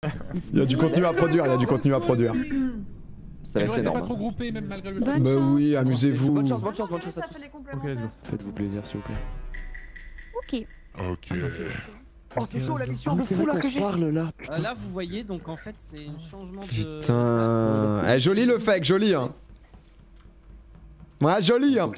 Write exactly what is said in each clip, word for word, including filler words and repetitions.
Il y a du contenu à produire, il y a du contenu à produire. Ça va être énorme. Pas trop groupé, même malgré le Bah oui, amusez-vous. Bonne chance, bonne chance, bonne chance à tous. Ok, let's go. Faites-vous plaisir, s'il vous plaît. Ok. Ok. Oh, c'est chaud la mission de fou là que j'ai. là, là, vous voyez, donc en fait, c'est un changement de. Putain. Eh, joli le fake, joli hein. Ouais, joli hein.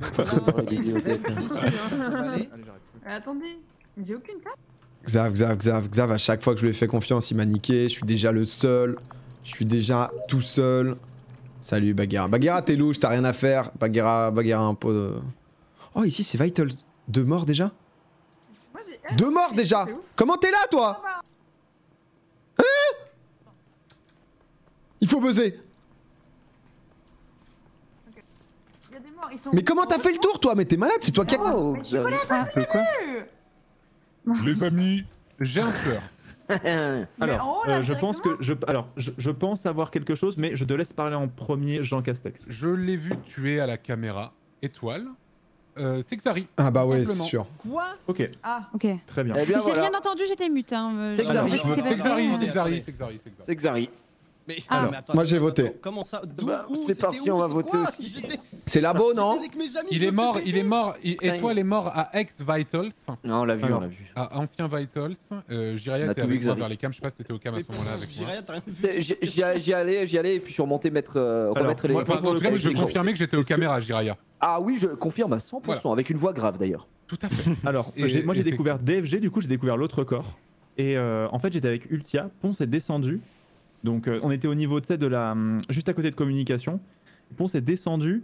Attendez, j'ai aucune carte. Xav, Xav, Xav, Xav, à chaque fois que je lui ai fait confiance, il m'a niqué. Je suis déjà le seul. Je suis déjà tout seul. Salut Bagheera. Bagheera, t'es louche, t'as rien à faire. Bagheera, Bagheera un peu de... Oh, ici c'est Vitals. Deux morts déjà? Deux morts déjà. Comment t'es là toi? Hein? Il faut buzzer. Mais comment t'as fait le tour toi? Mais t'es malade, c'est toi qui as... Oh, Les amis, j'ai un tueur. Alors, euh, je pense que je, alors, je, je pense avoir quelque chose, mais je te laisse parler en premier, Jean Castex. Je l'ai vu tuer à la caméra. Étoile. Euh, c'est Xari. Ah bah ouais, c'est sûr. Quoi? Ok. Ah, ok. Très bien. Eh bien, j'ai rien entendu, j'étais mute. Hein. C'est Xari. C'est Xari, c'est Xari, c'est Xari. C'est Xari. Mais, ah. alors, mais attends, moi j'ai voté. Attends, comment ça? D'où? Bah, c'est parti, on va voter aussi. C'est Labo, non? Il est mort, il est mort. Étoile est mort à ex-Vitals. Non, on l'a vu, on l'a vu. À ancien Vitals. Euh, Jiraya était avec moi vers les cams, je sais pas si c'était au cam à ce moment-là avec moi. J'y allais, j'y allais et puis je suis remonté mettre, euh, remettre les... En tout cas, je peux confirmer que j'étais aux caméras, Jiraya. Ah oui, je confirme à cent pour cent, avec une voix grave d'ailleurs. Tout à fait. Alors, moi j'ai découvert D F G, du coup j'ai découvert l'autre corps. Et euh, en fait j'étais avec Ultia, Ponce est descendu. Donc euh, on était au niveau de la... Hum, juste à côté de communication. Ponce est descendu,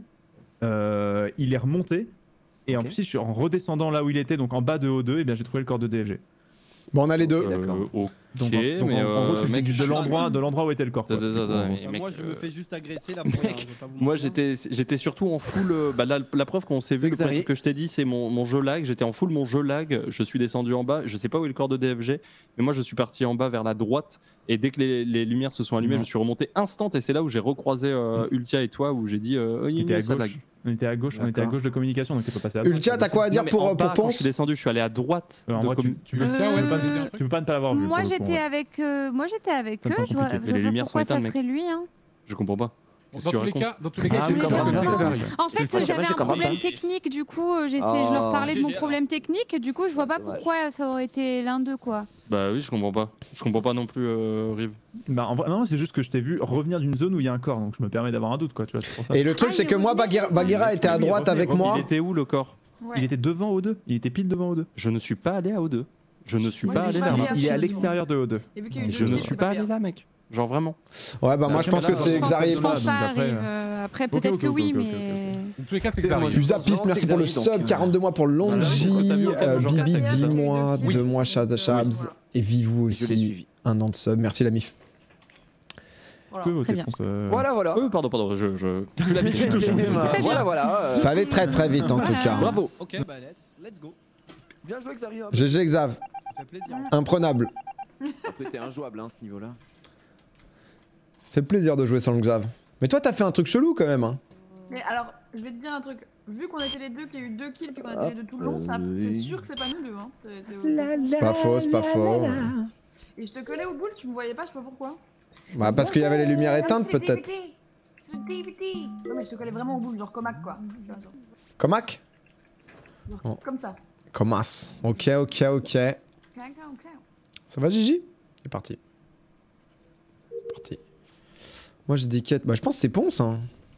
euh, il est remonté. Et okay. En plus je suis en redescendant là où il était, donc en bas de O deux, et bien j'ai trouvé le corps de D F G. Bon on a les deux. Euh, ok, donc, mais donc, en, en gros, tu mec, de l'endroit de l'endroit où était le corps. Quoi, da, da, da, coup, moi je me fais juste agresser là. Moi j'étais j'étais surtout en full. Euh, bah, la, la preuve qu'on s'est vu, le truc que je t'ai dit, c'est mon, mon jeu lag. J'étais en full mon jeu lag. Je suis descendu en bas. Je sais pas où est le corps de D F G, mais moi je suis parti en bas vers la droite. Et dès que les, les lumières se sont allumées, non. je suis remonté instant. Et c'est là où j'ai recroisé euh, Ultia et toi, où j'ai dit. Euh, oh, était à gauche. On était à gauche, on était à gauche de communication, donc tu peux passer à droite. Ultia, t'as quoi à dire non, pour, bas, pour Ponce? Je suis descendu, je suis allé à droite. Euh, moi, tu, tu, euh, tiens, ouais, euh, tu peux pas ne pas l'avoir vu. Moi j'étais avec, euh, moi j'étais avec eux. Je vois, je vois pas pourquoi ça serait lui. Hein. Je comprends pas. Dans tous, les cas, dans tous les cas, ah, c'est comme comme En fait, j'avais un problème technique, du coup, je leur parlais de mon problème technique, du coup, je vois pas pourquoi ça aurait été l'un d'eux, quoi. Bah oui, je comprends pas. Je comprends pas non plus, euh, Rive. Bah en vrai, non, c'est juste que je t'ai vu revenir d'une zone où il y a un corps, donc je me permets d'avoir un doute, quoi, tu vois, c'est pour ça. Et le truc, ah, c'est que moi, Bagheera était à droite avec moi. Il était où le corps? Il était devant O deux, il était pile devant O deux. Je ne suis pas allé à O deux. Je ne suis pas allé là. Il est à l'extérieur de O deux. Je ne suis pas allé là, mec. Genre vraiment. Ouais bah moi je pense que c'est Xari. Je pense pas arrive. Après peut-être que oui mais. En tous les cas c'est Xari. Usapiste, merci pour le sub, quarante-deux mois pour Longy, Bibi dix mois, deux mois Shad Shabs et Vivou aussi un an de sub. Merci la mif. Voilà voilà. Euh, pardon pardon je je. l'habitude Voilà voilà. Ça allait très très vite en tout cas. Bravo. Ok bah let's go. Bien joué Xari. G G Xav. Imprenable. Après t'es injouable hein ce niveau là. Fait plaisir de jouer sans le Xav. Mais toi t'as fait un truc chelou quand même hein. Mais alors, je vais te dire un truc. Vu qu'on était les deux, qu'il y a eu deux kills, puis qu'on a été les deux tout le long, c'est sûr que c'est pas nous deux hein. C'est pas faux, c'est pas faux. Et je te collais au boule, tu me voyais pas, je sais pas pourquoi. Bah parce qu'il y avait les lumières éteintes peut-être. C'est le D V D. Non mais je te collais vraiment au boule, genre Comac quoi. Comac? Comme ça. Comas. Ok ok ok. Ça va Gigi? C'est parti. Parti. Moi j'ai des quêtes. Bah je pense que c'est Ponce hein.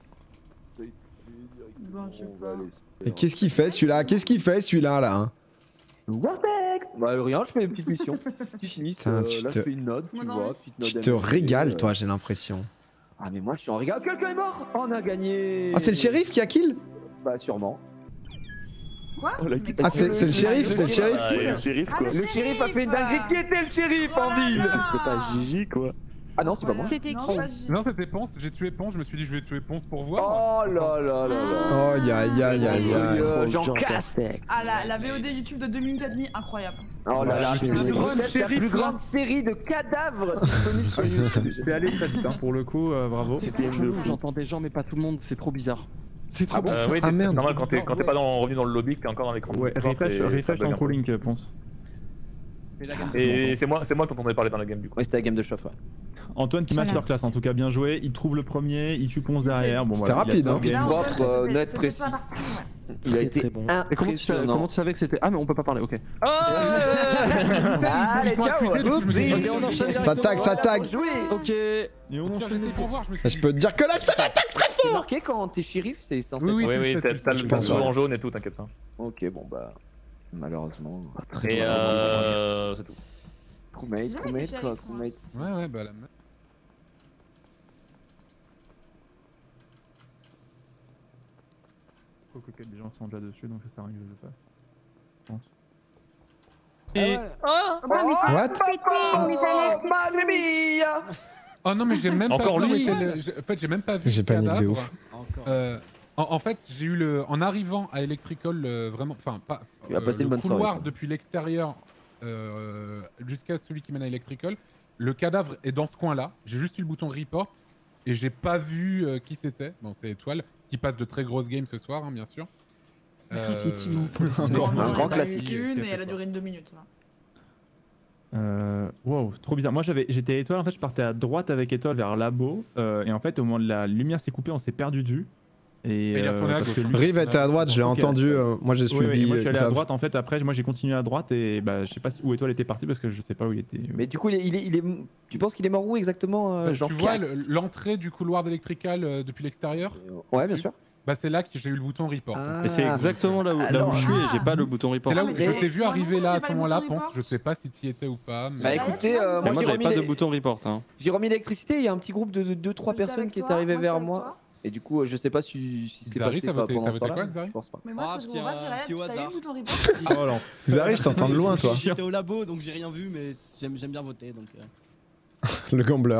Bon, je sais pas. Et qu'est-ce qu'il fait celui-là? Qu'est-ce qu'il fait celui-là là hein? Bah rien, je fais une petite mission. Tu finis, euh, tu là te... je fais une note, tu vois. Tu te régales toi j'ai l'impression. Ah mais moi je suis en régal. Quelqu'un est mort. On a gagné. Ah c'est le shérif qui a kill? Bah sûrement. Quoi? Ah c'est le shérif, c'est le shérif. Ah, le shérif quoi. Le shérif a fait une dinguerie. Qui était le shérif en ville? C'était pas Gigi quoi. Ah non, c'est pas moi. C'était qui? Non, c'était Ponce. J'ai tué Ponce. Je me suis dit, je vais tuer Ponce pour voir. Oh là là là là. Oh aïe aïe aïe aïe. Jean Castex. Ah la, la V O D YouTube de deux minutes et demie, incroyable. Oh là là, c'est la plus grande série de cadavres disponible sur YouTube. C'est allé très vite, hein, pour le coup, euh, bravo. C'était chelou, j'entends des gens, mais pas tout le monde. C'est trop bizarre. C'est trop bizarre. Ah merde. C'est normal quand t'es pas revenu dans le lobby, que t'es encore dans l'écran. Ouais, refresh ton calling, Ponce. Et c'est moi, c'est moi quand on avait parlé dans la game du coup. Ouais, c'était la game de chauffe, ouais. Antoine qui masterclass en tout cas, bien joué. Il trouve le premier, il tue Ponce derrière. Bon, C'était voilà, rapide, hein. Game propre, net, précis. Il a été bon. Et comment tu, savais, comment tu savais que c'était... Ah mais on peut pas parler, ok. Oh allez, ciao. Ça tag, ça tag. Ok. Et on enchaîne. Je peux te dire que là, ça va tag très C'est fort. marqué quand t'es shérif, c'est censé. Oui, oui, oui, t'as le perso en jaune et tout, t'inquiète pas. Ok, bon bah. Malheureusement. Et euh. C'est tout. Crewmate, crewmate, quoi, crewmate. Ouais, ouais, bah la meuf. Faut que des gens sont déjà dessus, donc ça sert à rien que je le fasse. Je pense. Et... Oh, bah, mais ça What a pété, mais ça a l'air pété. Oh non, mais j'ai même Encore pas lui. vu. Le... En fait, j'ai même pas vu. J'ai le paniqué de cadavre. ouf. Euh, en, en fait, j'ai eu le. En arrivant à Electrical, euh, vraiment. Enfin, pas. Tu as passé le une bonne couloir soirée, quoi. depuis l'extérieur euh, jusqu'à celui qui mène à Electrical. Le cadavre est dans ce coin-là. J'ai juste eu le bouton report et j'ai pas vu euh, qui c'était. Bon, c'est Étoile qui passe de très grosses games ce soir, hein, bien sûr. Merci Euh, Timo pour les Encore secondes. un grand On en a eu classique. Une et elle a duré deux minutes. Là. Euh, wow, trop bizarre. Moi j'avais, j'étais à Étoile, en fait je partais à droite avec Étoile vers Labo, euh, et en fait au moment de la lumière s'est coupée, on s'est perdu de vue. Et, il est retourné à parce gauche, que hein. lui- Rive était à droite, je l'ai Ok, entendu. euh, Moi, j'ai Oui, oui, suivi. et moi je suis allé à Xav. droite en fait. Après, moi j'ai continué à droite et bah je sais pas si- où Étoile était parti parce que je sais pas où il était. Mais du coup, il est, il est, il est... tu penses qu'il est mort où exactement, euh, Bah, genre tu vois Cast le- l'entrée du couloir d'Electrical euh, depuis l'extérieur? Ouais, bien sûr. Bah c'est là que j'ai eu le bouton report. Ah. Et c'est exactement là où, là où Alors- je suis et j'ai pas le bouton report. C'est là où mais je c'est- t'ai vu Moi arriver non là plus, à j'ai pas ce le moment-là, bouton Ponce. report. Je sais pas si tu y étais ou pas. Mais... Bah Bah, écoutez, tu vois, euh, mais Mais moi moi j'ai j'avais remis pas de les- bouton report. Hein. j'ai remis l'électricité, il y a un petit groupe de deux trois J'étais personnes avec qui toi, est arrivé moi, vers j'étais avec moi. toi. Et du coup, euh, je sais pas si, si c'est Xari, passé t'as pas voté- pendant t'as ce voté temps-là. quoi, Xari Je pense pas. Mais moi, Ah, ce que je tiens, comprends pas, un petit Gérard, t'as eu hasard. le bouton report? Oh non. Xari, je t'entends de loin, toi. J'étais au labo donc j'ai rien vu, mais j'aime j'aime bien voter donc. euh, Le gambler.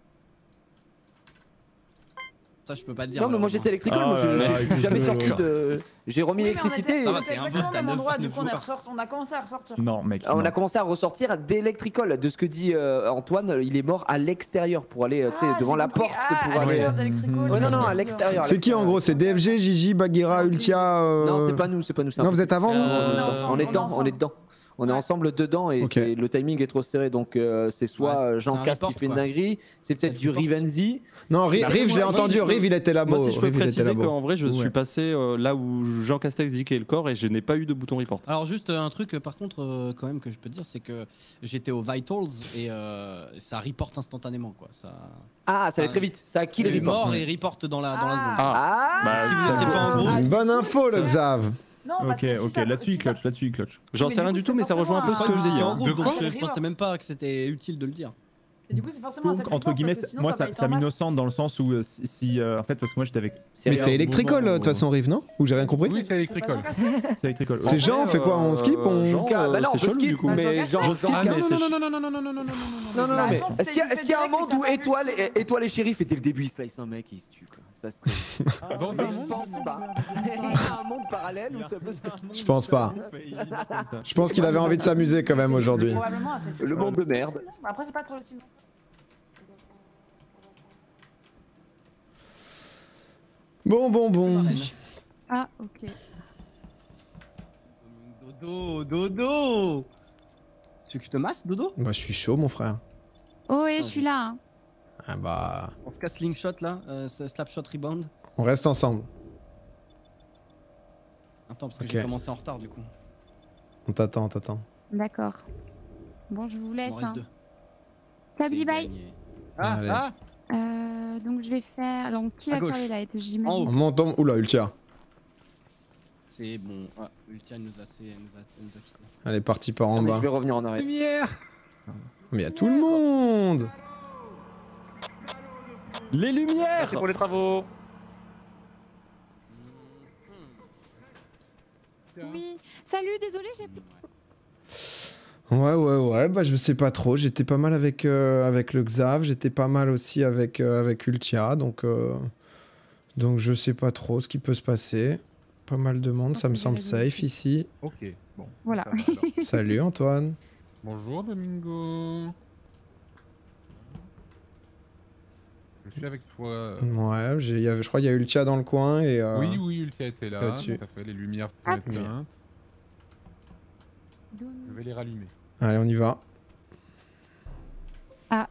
Ça, je peux pas le dire. Non, mais moi j'étais électrical, Ah moi je- là là, je suis jamais écoute, sorti euh, de. J'ai remis Oui, mais on l'électricité. était- Ça on va, était c'est un exactement but, au t'as même neuf- endroit, du neuf coup on, est joueurs. ressorti- on a commencé à ressortir. Non, mec. Ah, on non. a commencé à ressortir d'électricole. De ce que dit euh, Antoine, il est mort à l'extérieur pour aller, euh, tu sais, Ah, devant j'ai la compris. porte Ah, pour à aller. l'extérieur d'Electrical. Ouais, non, non, à l'extérieur. C'est qui en gros? C'est D F G, Gigi, Bagheera, Ultia. euh, Non, c'est pas nous, c'est pas nous. c'est un Non, peu- vous êtes avant vous Euh, On est on ensemble, est on est dedans, on ensemble. est dedans. On est Ouais. ensemble dedans et Ok. c'est- le timing est trop serré donc euh, c'est soit Ouais, euh, Jean c'est un Cast qui report, fait une quoi. dinguerie, c'est peut-être C'est du du report. Rivenzi. Non, Rive, Bah, Rive, je l'ai moi, entendu. si je peux- Rive, il était là-bas. Moi si je peux Rive, il était préciser là-bas. qu'en vrai je Ouais. suis passé euh, là où Jean Castex dit qu'est le corps et je n'ai pas eu de bouton report. Alors juste euh, un truc euh, par contre euh, quand même que je peux te dire c'est que j'étais au Vitals et euh, ça reporte instantanément quoi. Ça. Ah, ça allait Ah, très vite, ça a kill Il est report. mort et reporte dans la dans la seconde. Ah, Bah, Si vous ça- étiez pas en gros. Une bonne info, le Xav. Non, parce Ok, que si ok, ça- là-dessus si il ça- clutch, là-dessus il clutch. J'en Mais sais du rien coup, du tout c'est mais ça rejoint un peu ce forcément que Je je crois que dis. vous étiez en hein. groupe De donc quoi je, je pensais même pas que c'était utile de le dire. Et du coup, c'est forcément Donc, ça entre guillemets, moi ça, ça m'innocente dans le sens où euh, si, si, euh, en fait parce que moi j'étais avec. Mais Sérieux, c'est un Electrical, moment de toute où- façon, Rive, non? Ou j'ai rien compris? Oui, c'est Electrical. C'est électrical. C'est Jean, on fait quoi? On skip? On- Jean, Donc, ah, bah là, on c'est peut chelou skip, du coup. mais Bah, genre, je skip, Ah, mais mais c'est c'est Non, non, non, non, non, non, non, non, non, non, Non, non, Bah, mais attends, est-ce c'est qu'il y a, du est-ce qu'il y a un fait monde direct que où t'as pas Étoile, vu le et, Étoile et Shérif et dès le début ils slice un mec, ils se tuent quoi. Ça serait. Dans Mais un je monde pense pas. Il y a un monde parallèle où ça peut se passer. Je pense pas. Je pense qu'il avait envie de s'amuser quand même aujourd'hui. Probablement assez Le monde de merde. Après, c'est pas trop utile. Bon, bon, bon. Ah, ok. Dodo, dodo. Tu veux que je te masse, dodo? Bah, je suis chaud, mon frère. Oh, ouais, je suis là. hein. Ah bah. On se casse slingshot là, euh, slapshot rebound. On reste ensemble. Attends parce que Ok. j'ai commencé en retard du coup. On t'attend, on t'attend. D'accord. Bon, je vous Il laisse. m'en reste Hein. deux. Chablis, C'est bye. gagné. Ah, Allez. ah. Euh, donc je vais faire. Donc qui À va gauche. faire les lights, En j'imagine. On monte en... Oula, Ultia. C'est bon. Ah, Ultia nous a, c'est- nous a, nous a quitté. Elle est partie par en Attendez, bas. je vais revenir en arrière. Lumière. Mais y a tout le monde. Les lumières. Merci pour les travaux. Oui. Salut, désolé, j'ai. Ouais, ouais, ouais, bah je sais pas trop. J'étais pas mal avec, euh, avec le Xav, j'étais pas mal aussi avec, euh, avec Ultia, donc, euh, donc je sais pas trop ce qui peut se passer. Pas mal de monde, Je ça me pense que semble j'ai raison safe ici. Ok, bon. Voilà. ça va, alors. Salut Antoine. Bonjour Domingo. Je suis avec toi. euh, Ouais, j'ai- y avait- je crois qu'il y a Ultia dans le coin et... euh, Oui, oui, Ultia était là. là-dessus. Tout à fait. Les lumières sont Ah. éteintes. Je vais les rallumer. Allez, on y va. Ah.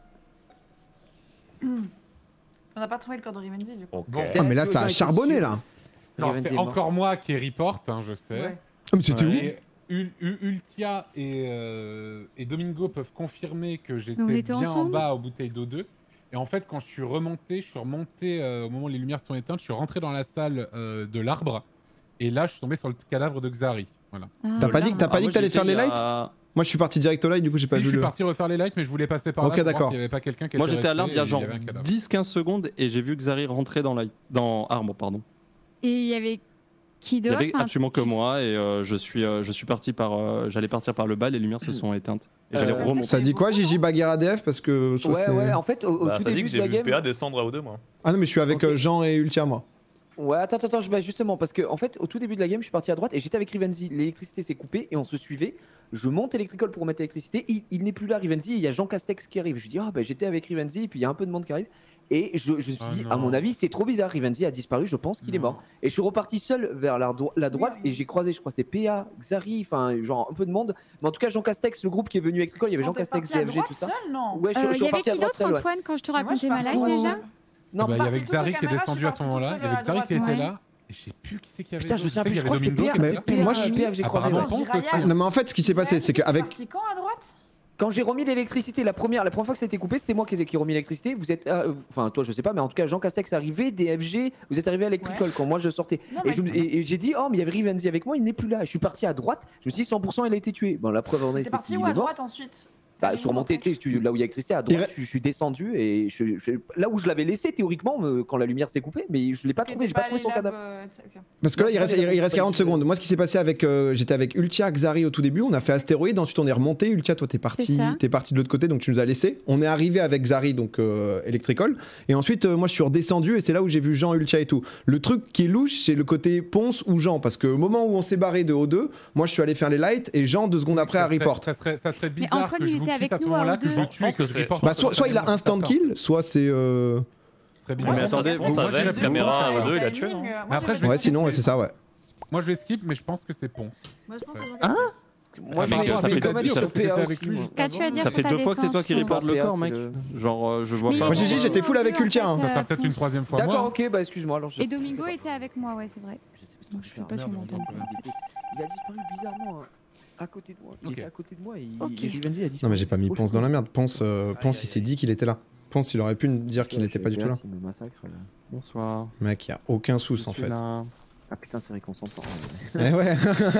On n'a pas trouvé le corps de Rivenzi du coup. Bon. Ah, mais là, ça a charbonné, là. Non, c'est encore moi qui reporte, hein, je sais. Ouais. Ah, mais c'était où Et Ul- Ul- Ultia et, euh, et Domingo peuvent confirmer que j'étais Mais on était bien en ensemble. bas aux bouteilles d'O deux. Et en fait, quand je suis remonté, je suis remonté euh, au moment où les lumières sont éteintes, je suis rentré dans la salle euh, de l'arbre. Et là, je suis tombé sur le cadavre de Xari. Voilà. Ah, T'as pas dit que t'as pas Ah, dit moi, que t'allais j'étais faire les il y lights a- Moi, je suis parti direct au light, du coup, j'ai pas Si, je vu suis le. parti refaire les lights, mais je voulais passer par Ok, là pour d'accord. voir s'il n'y avait pas quelqu'un qui Moi était j'étais à l'arbre il y a resté et genre avait un cadavre. dix quinze secondes et j'ai vu Xari rentrer dans, la... dans arbre, pardon. Et il y avait qui Il y d'autre avait Enfin, absolument que moi et euh, je suis euh, je suis parti par euh, j'allais partir par le bas, les lumières se sont éteintes et j'allais Euh, remonter. Ça dit quoi, Gigi Baguera D F? Parce que. soit Ouais, c'est- ouais, en fait, au, au Bah, tout ça dit début que de la j'ai vu game. P A descendre à O deux, moi. Ah non, mais je suis avec Ok. euh, Jean et Ultia, moi. Ouais, attends, attends, je- bah, justement, parce que en fait, au tout début de la game, je suis parti à droite et j'étais avec Rivenzi. L'électricité s'est coupée et on se suivait. Je monte Electrical pour remettre l'électricité. Il, il n'est plus là, Rivenzi. Il y a Jean Castex qui arrive. Je dis, ah bah j'étais avec Rivenzi et puis il y a un peu de monde qui arrive. Et je, je me suis Ah dit, non. à mon avis, c'est trop bizarre. Rivenzi a disparu, je pense qu'il est Non. mort. Et je suis reparti seul vers la, dro- la droite Oui, oui. et j'ai croisé, je crois, c'était P A, Xari, enfin, genre un peu de monde. Mais en tout cas, Jean Castex, le groupe qui est venu Electrical, il y avait Quand Jean t'es Castex, parti à D F G, droite tout ça. seul, non. Ouais, je, euh, je Il suis y avait reparti à qui droite d'autre, seul, ouais. Antoine, quand je te Mais moi, je suis racontais ma partie live tout déjà seul. Non, Ah bah, il y partis avait tous Xari aux qui est caméras, descendu je à suis ce moment-là. partie Il y avait toute seule Xari à qui était droite, là. Et je sais plus qui c'est qui avait Putain, je me d'autre. souviens sais plus, qu'il je y crois avait que c'est Domingo P A, qui était c'est là. P A, Moi, c'est je- P A que j'ai croisé. Apparemment, ouais. Ponce Attends, aussi. Jiraya, Non, mais en fait, ce qui s'est passé, c'est T'es qu'avec. parti quand à droite? Quand j'ai remis l'électricité, la première, la première fois que ça a été coupé, c'était moi qui ai qui ai remis l'électricité. Vous êtes, euh, enfin toi je sais pas, mais en tout cas Jean Castex est arrivé, D F G, vous êtes arrivé à Electrical Ouais. quand moi je sortais. Non, Et mais- je me- et- et j'ai dit oh mais il y avait Rivenzi avec moi, il n'est plus là. Et je suis parti à droite, je me suis dit cent pour cent il a été tué. Bon la preuve en est T'es c'est parti qu'il où est à mort. droite ensuite? Bah, je suis remonté, tu sais, tu- là où il y a l'électricité à droite, je, je suis descendu et je, je- là où je l'avais laissé théoriquement me- quand la lumière s'est coupée, mais je l'ai pas trouvé, j'ai pas trouvé son cadavre. Parce que là, il Non, reste, c'est il reste pas quarante du tout. secondes. Moi, ce qui s'est passé avec. euh, J'étais avec Ultia, Xari au tout début. On a fait astéroïde. Ensuite, on est remonté. Ultia, toi, t'es parti, C'est ça. t'es parti de l'autre côté, donc tu nous as laissé. On est arrivé avec Xari, donc euh, Electrical. Et ensuite, euh, moi, je suis redescendu et c'est là où j'ai vu Jean, Ultia et tout. Le truc qui est louche, c'est le côté Ponce ou Jean. Parce que au moment où on s'est barré de O deux, moi, je suis allé faire les lights et Jean, deux secondes après, Ça à serait- report. Ça serait, ça serait bizarre Antoine, que il je vous était quitte avec à ce nous à moment-là, O que je deux. vous tue et que je reporte. Bah, soit, soit il a instant kill, soit c'est. euh, Ce serait bizarre. Mais attendez, Moi, vous moi, savez, je la vais- caméra moi, à deux, il a tué, non Mais après, je vais Ouais, sinon, skip, ouais, c'est ça, ouais. Moi, je vais skip, mais je pense que c'est Ponce. Moi, je pense que c'est Hein Moi, Ah, je mec, vais ça fait quand deux- même ça sur fait- P A avec aussi, lui moi. juste Qu'as-tu à dire Ça pour fait ta deux fois que c'est toi qui défense reportes le P A, corps, c'est mec. le- Genre, euh, je vois Mais pas. Moi, il Gigi, était j'étais full avec descendu, Ultia, en hein. fait, Ça sera euh, peut-être une Ponce. troisième fois. D'accord, Moi, ok, bah excuse-moi alors. je- Et Domingo était avec moi, ouais, c'est vrai. Je sais pas ce Donc, que je je sais fais. pas si on Merde, l'entend. il était- Il a disparu bizarrement hein, à côté de moi. Il Ok. était à côté de moi et il- Ok. et Rivenzi a disparu. Non, mais j'ai pas mis Oh, Ponce je dans la comprends. merde. Ponce, euh, Ponce il s'est dit qu'il était là. Ponce, il aurait pu me dire qu'il Ouais, était je pas sais du tout là. s'il me massacre, euh. Bonsoir. Mec, y a aucun sous Je en suis fait. là. Ah putain, c'est vrai qu'on s'entend. Eh ouais.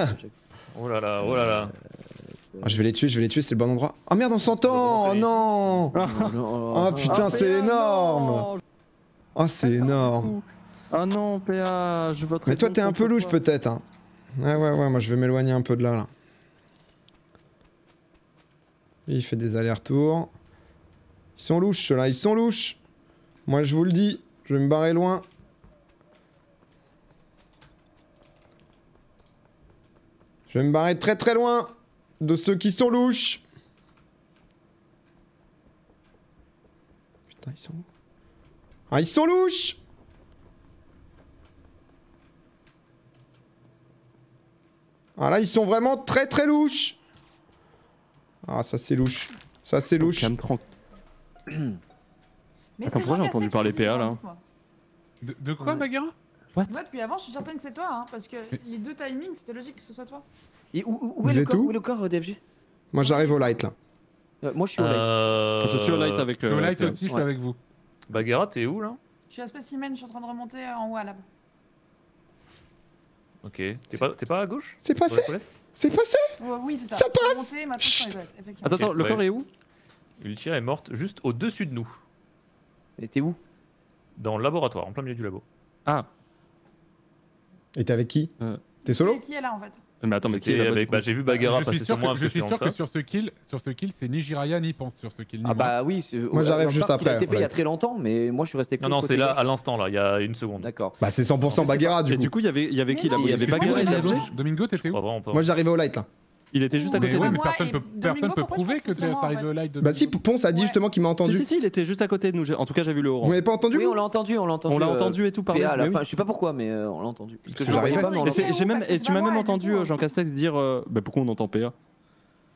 Oh là là, oh là là. Ah, je vais les tuer, je vais les tuer, c'est le bon endroit. Oh merde, on s'entend. Oh non. Oh putain, c'est énorme. Oh, c'est énorme. Ah non, P A, je voterai. Mais toi, t'es un peu contre louche toi. peut-être. Hein. Ouais, ouais, ouais, moi je vais m'éloigner un peu de là. là. Il fait des allers-retours. Ils sont louches, ceux-là, ils sont louches. Moi, je vous le dis, je vais me barrer loin. Je vais me barrer très très loin de ceux qui sont louches. Putain, ils sont où? Ah, ils sont louches! Ah là, ils sont vraiment très très louches. Ah, ça c'est louche. Ça c'est louche. Calme, tranquille. Mais Attends, c'est pourquoi j'ai Jean entendu Castex parler qui P A, dit, là dites-moi. De, de quoi, Baguera? Moi, depuis avant, je suis certaine que c'est toi, hein, parce que les deux timings, c'était logique que ce soit toi. Et où, où- où Vous est le êtes corps où Où est le corps euh, D F G? Moi j'arrive au light là. Euh, Moi je suis au light. Euh... Je suis au light avec. Je suis au euh, light P A. aussi, je suis Ouais. avec vous. Baguera, t'es où là? Je suis à Specimen, je suis en train de remonter euh, en haut à lab. Ok. T'es pas, t'es pas à gauche? C'est Sur les passé. toilettes C'est passé. Ouais, oui, c'est ça. Ça Je suis passe. remontée, maintenant, je suis dans les toilettes, effectivement. Attends, attends, le ouais. corps est où? Ultia est morte juste au-dessus de nous. Et t'es où? Dans le laboratoire, en plein milieu du labo. Ah, Et t'es avec qui? Euh. T'es solo? Qui est là en fait? mais attends, mais qui est J'étais là-bas, avec- du bah, coup j'ai vu Baguera je passer suis sur sûr moi que, un je peu suis en sûr que sas. sur ce kill, sur ce kill, c'est ni Jiraya ni Pense sur ce kill. Ni Ah moi. bah oui. c'est- Moi, j'arrive à juste part s'il a après, été fait il y a ouais. très longtemps, mais moi je suis resté. Non, non, c'est là à l'instant, là, il y a une seconde. D'accord. Bah c'est cent pour cent Baguera du Et coup. du coup, il y avait, il y avait qui là? Mais Il y non, avait mais Baguera et c'est D F G? pas Domingo, Je t'étais où? crois vraiment pas. Moi j'arrive au light là. Il était juste à Mais côté de oui, nous. mais moi personne et peut, Domingo, personne peut pourquoi je prouver pense que que t'es c'est moi, en arrivé fait au light de Bah si, Ponce a dit Ouais. justement qu'il m'a Si, entendu. si, si, il était juste à côté de nous. J'ai- En tout cas, j'ai vu le Vous orange. m'avez pas entendu Oui, vous on l'a entendu, on l'a entendu. On l'a euh, entendu et tout parler. P A à la mais oui. fin, je sais pas pourquoi, mais euh, on l'a entendu. Parce que je le voyais j'arrivais. pas, mais on Et l'a c'est- entendu. j'ai même, parce que et c'est tu m'as pas même moi, entendu du coup, euh, Jean Castex dire euh, bah, pourquoi on entend P A.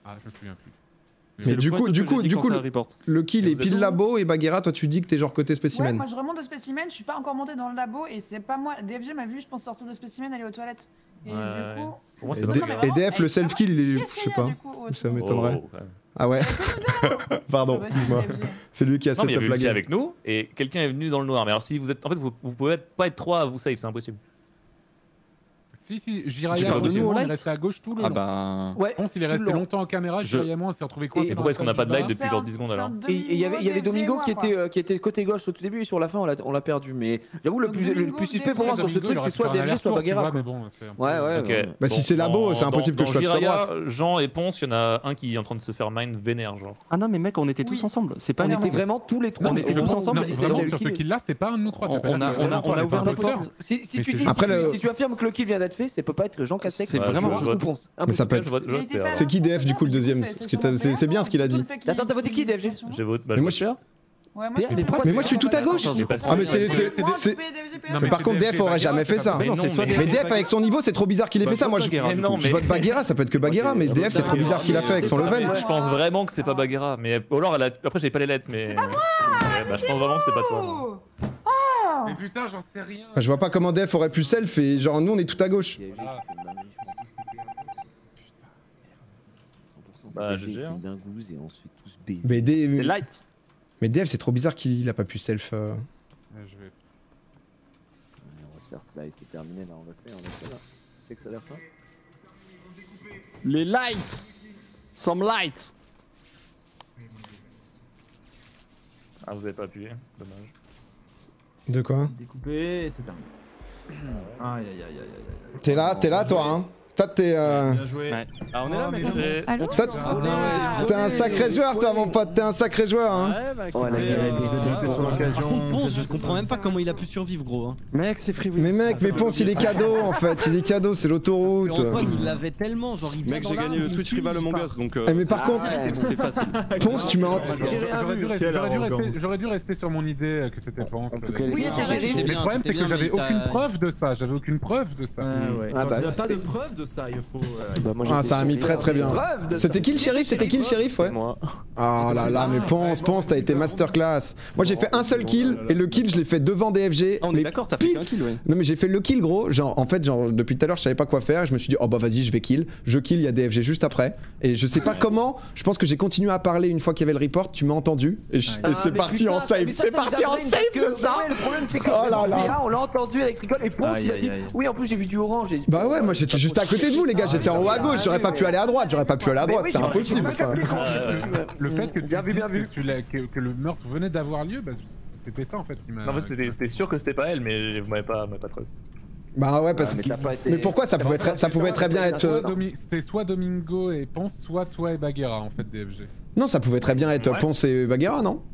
Ah, je me souviens plus. Mais du coup, du coup, du coup, le, le kill est pile labo et Bagheera, toi tu dis que t'es genre côté Ouais, spécimen. moi je remonte de spécimen, je suis pas encore monté dans le labo et c'est pas moi. D F G m'a vu, je pense, sortir de spécimen, aller aux toilettes. Et Ouais, du coup. Pour moi, Et, c'est D- pas et D F, le self-kill, il est- Qu'est-ce je sais qu'il y a, pas. du coup, au- Ça au- m'étonnerait. Oh, quand même. Ah ouais. Pardon, Ah bah si, dis-moi. D F G. C'est lui qui a Non, mais il y setup avait la Ulti game. avec nous et quelqu'un est venu dans le noir. Mais alors, si vous êtes. En fait, vous, vous pouvez pas être trois à vous save, c'est impossible. Si, si, Tu Jiraya, parles de nous, on est Light resté à gauche tout le Ah long. bah. Ouais. Ponce, il est tout resté le long. longtemps en caméra, Je- Jiraya et moi, on s'est retrouvés coincés. Et dans pourquoi la est-ce qu'on salle n'a pas de du live bar. depuis genre dix secondes alors Et il y avait, il y avait Domingo qui était, euh, qui était côté gauche au tout début et sur la fin on l'a, on l'a perdu. Mais j'avoue le Donc plus, le Domingo, plus suspect pour moi sur ce Domingo, truc il aurait c'est pu soit faire un D F G soit aller-retour, tu Bagheera. vois, quoi. mais bon, c'est un peu- Ouais, ouais. Ok. ouais. Bah, si c'est labo, dans- c'est impossible dans- que je sois dans sur ta Jiraya, droite. Jean et Ponce, il y en a un qui est en train de se faire mine vénère, genre. Ah non, mais mec, on était tous Oui. ensemble. C'est pas On une- était vraiment tous les trois. On était et tous je- ensemble. Non, et- vraiment, et- sur ce et- kill-là, c'est pas un de nous trois. On- c'est pas on a- juste on a- Jean-Paul, on a c'est ouvert un la imposteur. porte. Si, si Mais tu c'est dis, juste- Après, si, le- si tu affirmes que le kill vient d'être fait, ça peut pas être Jean Castex. C'est Ouais, vraiment- je vote- ou Ponce. Mais ça peut Je être. vote- je vote Il était P A. fait C'est qui D F avant, du coup le c'est deuxième c'est Parce que sur t'as- mon c'est- c'est bien ce qu'il a surtout dit. le fait qu'il- Attends, t'as voté qui, D F G? Je vote. Bah, Mais moi, je je- vote P A. Ouais, moi, Mais je fais pourquoi pas Mais de moi je suis tout à gauche. Attends, j'ai pas Ah mais c'est c'est Moi, c'est je fais D F G, P A. Non, mais par c'est contre D F G, Def aurait Bagheera, jamais fait c'est ça. pas Mais non, c'est possible. soit Mais D F G, Def avec son niveau c'est trop bizarre qu'il ait Bah, fait ça. vote Moi je Bagheera, Mais du non, coup. mais- je vote Bagheera, ça peut être que Bagheera, mais D F c'est trop bizarre ce qu'il a fait avec son level. Je pense vraiment que c'est pas Bagheera. Mais ou alors, elle a- après, j'ai pas les lettres, mais. C'est pas moi. Bah, je pense vraiment que c'était pas toi. non. Oh. Mais putain, j'en sais rien. Je vois pas comment Def aurait pu self et genre nous on est tout à gauche. Bah, G G, hein. Dingouze et ensuite tous baiser. Mais C'est D- light. mais Def c'est trop bizarre qu'il a pas pu self. euh. Ouais, je vais- On va se faire cela et c'est terminé là, on le sait, on le sait là. Tu sais que ça a l'air ça. Les lights. Some lights. Ah, vous avez pas appuyé. Dommage. De quoi? Découpé, c'est terminé. Aïe aïe aïe aïe aïe. T'es là, t'es là toi hein. Toi t'es euh... Bien joué. Ouais. Ah, on est là, mec. J'ai- Allô toi, t'es un sacré joueur toi mon pote, t'es un sacré joueur hein. Ouais, bah, Oh, la écoutez, gueule, euh, elle est Vous êtes voilà, sur quoi. l'occasion. Par contre, Ponce, je Vous êtes comprends même pas comment il a pu survivre, gros. Hein. Mec, c'est free win. Mais mec, mais Ponce il est cadeau en fait, il est cadeau, c'est Parce que l'autoroute. Antoine, il l'avait tellement, genre il vient Mec, dans j'ai gagné l'arbre, le il Twitch tue, rival il Among part. Us, donc. Eh, mais par contre, c'est facile. Ponce tu m'as ent- J'aurais dû rester- Quelle j'aurais dû arrogance. rester- j'aurais dû rester sur mon idée euh, que c'était Ponce. En tout cas, les Oui, gars, t'as j'ai- raison. Mais le problème, c'est que j'avais mais aucune t'as- preuve de ça. J'avais aucune preuve de ça. Ah ouais. Ah bah, Il n'y a pas de c'est- preuve de ça, il faut. euh, Bah, moi, Ah j'étais ça a mis très très bien. Preuve de C'était ça. qui le shérif? C'était qui le shérif ouais? moi. Ah là là mais Ponce, Ponce t'as été masterclass. Moi j'ai fait un seul kill et le kill je l'ai fait devant D F G. Ah, on est mais d'accord, t'as fait pile- qu'un kill, ouais. Non mais j'ai fait le kill gros, genre en fait genre depuis tout à l'heure je savais pas quoi faire et je me suis dit oh bah vas-y je vais kill, je kill, il y a D F G juste après et je sais pas comment, je pense que j'ai continué à parler une fois qu'il y avait le report, tu m'as entendu et, je- et Ah, c'est mais parti putain, en save, mais ça, c'est ça nous parti a en brain save parce de que- ça. ouais, le problème c'est que Oh là là. P A, on l'a entendu électrical et Ponce Aïe, il a aïe, dit aïe. oui en plus j'ai vu du orange. J'ai dit, Bah ouais moi j'étais juste à côté de vous les gars, j'étais en haut à gauche, j'aurais pas pu aller à droite, j'aurais pas pu aller à Mais droite, oui, c'est j'ai- impossible. j'ai pas enfin. capté comment c'est possible. Le fait que tu Bien vu, dises bien vu. que, tu l'as- que- que le meurtre venait d'avoir lieu, bah, c'était ça en fait qui m'a. Non, mais c'était c'était sûr que c'était pas elle, mais vous m'avez pas, m'avez pas trust. Bah ouais parce mais que t'as pas été- mais pourquoi ça pouvait très, ça pouvait très bien être Soit euh, Domi- C'était soit Domingo et Ponce, soit toi et Bagheera en fait D F G. non ça pouvait très bien être Ouais. Ponce et Bagheera non?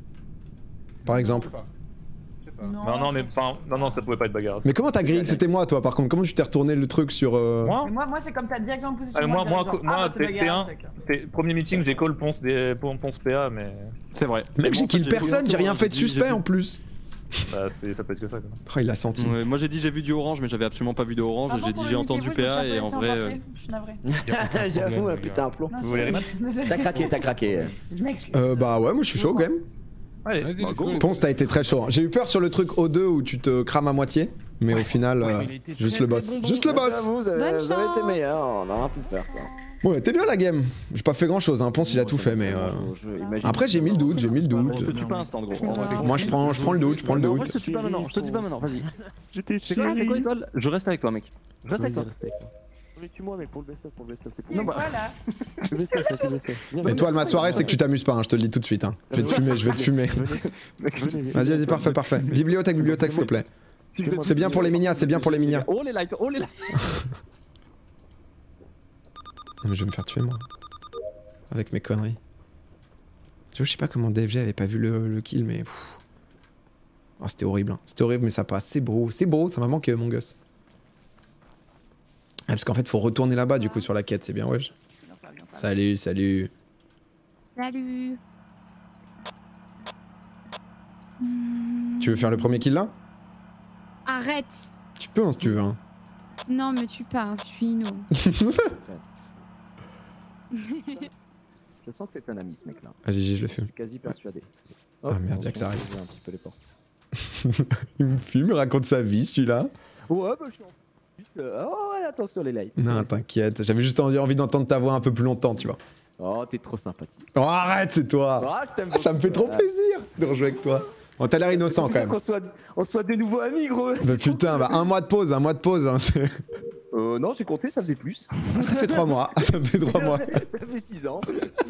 Par exemple. Je sais pas. Je sais pas. Non, non, mais enfin, non, non, ça pouvait pas être Bagheera. Mais comment t'as grillé que c'était moi toi par contre? Comment tu t'es retourné le truc sur euh... Moi Mais moi, moi c'est comme t'as directement position. Ah, moi, moi, genre, moi, ah, bah, c'est T- Bagheera, T1, le truc. T- premier meeting, j'ai call Ponce, des, Ponce P A, mais C'est vrai. Mec j'ai Moi, en kill fait, personne, vu j'ai rien Antoine, fait de j'ai dit- j'ai suspect vu- en plus. bah, c'est- ça peut être que ça. Quoi. Oh, il l'a senti. Ouais, moi j'ai dit j'ai vu du orange, mais j'avais absolument pas vu de orange. Ah et bon, j'ai pour dit le j'ai entendu meeting, P A je me et en suis vrai. rappelé, euh, Je suis navré. J'avoue, putain un plomb. Non, Vous voulez je- rematch désolé. T'as craqué, t'as craqué. Je m'excuse. Euh bah ouais moi je suis chaud game. Allez, Vas-y, bah, let's go. go. Ponce t'as été très chaud. hein. J'ai eu peur sur le truc O deux où tu te crames à moitié. Mais au final, euh, il a été juste très, le très boss. bon, Juste bon. le boss. J'avoue, vous avez, Bonne vous avez été chance. meilleur, on a rien pu faire quoi. Bon, elle était bien la game. J'ai pas fait grand chose, hein. Ponce il a tout fait, mais. euh, Après, j'ai mis le doute, j'ai mis le Je doute. te tue pas instant gros. Moi, je prends, je prends le doute, je prends le Mais en vrai, doute. je te tue pas maintenant, je te dis pas maintenant, vas-y. J'étais C'est quoi, c'est quoi, chéri. étoile Je reste avec toi, mec. Je reste avec toi. Mais tue-moi, mec, pour le best-of, pour le best-of, c'est Il y a cool. quoi là Le best-of, mec, le best-of. Viens, Étoile, ma soirée, c'est que tu t'amuses pas, hein, je te le dis tout de suite. Hein. Je vais te fumer, je vais te fumer. Mec, venez, Vas-y, vas-y, parfait, parfait. Bibliothèque, bibliothèque, s'il te plaît. C'est bien pour les minas, c'est bien pour les minas. Oh les likes, oh les likes. Non, mais je vais me faire tuer, moi. Avec mes conneries. Je sais pas comment D F G avait pas vu le, le kill, mais. pff. Oh, c'était horrible. Hein. C'était horrible, mais ça passe. C'est beau, c'est beau, ça m'a manqué, mon gosse. Ah, parce qu'en fait, faut retourner là-bas, du coup, sur la quête, c'est bien, ouais. Salut, salut. Salut. Tu veux faire le premier kill là? Arrête. Tu peux, hein, si tu veux. Hein. Non, mais tu pas, je suis nous. Je sens que c'est un ami ce mec là. Ah G G, je le Je fume. suis quasi persuadé. Ah merde, on y'a que ça va arrive. ouvrir un petit peu les portes. Il me fume, il raconte sa vie celui-là. Ouais, bah je suis en fuite. euh, Oh ouais, attention les lights. Non, t'inquiète, j'avais juste envie, envie d'entendre ta voix un peu plus longtemps, tu vois. Oh, t'es trop sympathique. Oh, arrête, c'est toi. Ah, je t'aime Ah, ça me fait trop beaucoup. plaisir de rejouer avec toi. Bon, t'as l'air innocent quand même. Qu'on soit, on soit de nouveau amis, gros. Bah putain, bah un mois de pause, un mois de pause. Hein, c'est- Euh, non, j'ai compté, ça faisait plus. ça fait trois mois, ça fait trois mois. Ça fait six ans.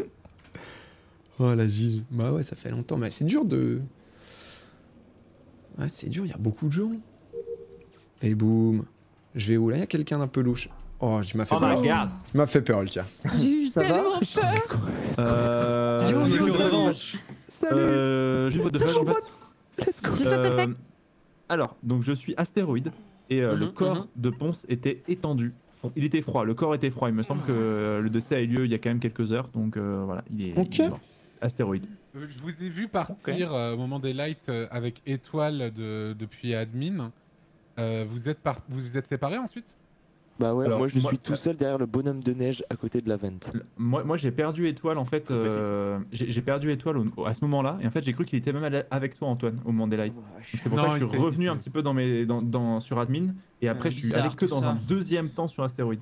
Oh la Gige. Bah ouais, ça fait longtemps, mais c'est dur de. Ouais, c'est dur, il y a beaucoup de gens. Et boum. Je vais où là? Il y a quelqu'un d'un peu louche. Oh, je m'as fait Oh peur. my god. Tu m'as fait peur, Ultia. J'ai eu Ça va tellement peur. Euh. Yo, yo, je- revanche. Euh. J'ai votre de en fait. Let's go. C'est sûr, t'as fait. Euh, Alors, donc je suis astéroïde et euh, le Mhm, corps mhm. de Ponce était étendu. Fro- Il était froid, le corps était froid. Il me semble que euh, le décès a eu lieu il y a quand même quelques heures, donc euh, voilà, il est, Ok. il est mort. Astéroïde. Euh, Je vous ai vu partir euh, au moment des lights euh, avec Étoile de, depuis admin. Euh, vous, êtes par- vous vous êtes séparés ensuite? Bah ouais, Alors, moi je moi- suis tout seul derrière le bonhomme de neige à côté de la vente. Le- Moi, moi j'ai perdu Étoile en fait. euh, j'ai j'ai perdu Étoile au- à ce moment-là, et en fait j'ai cru qu'il était même allé avec toi, Antoine, au moment des lights. Donc c'est pour Non, ça que je il suis s'est- revenu il un s'est- petit peu dans mes, dans, dans- sur admin, et après Euh, je suis bizarre, allé que tout dans ça. un deuxième temps sur Astéroïde.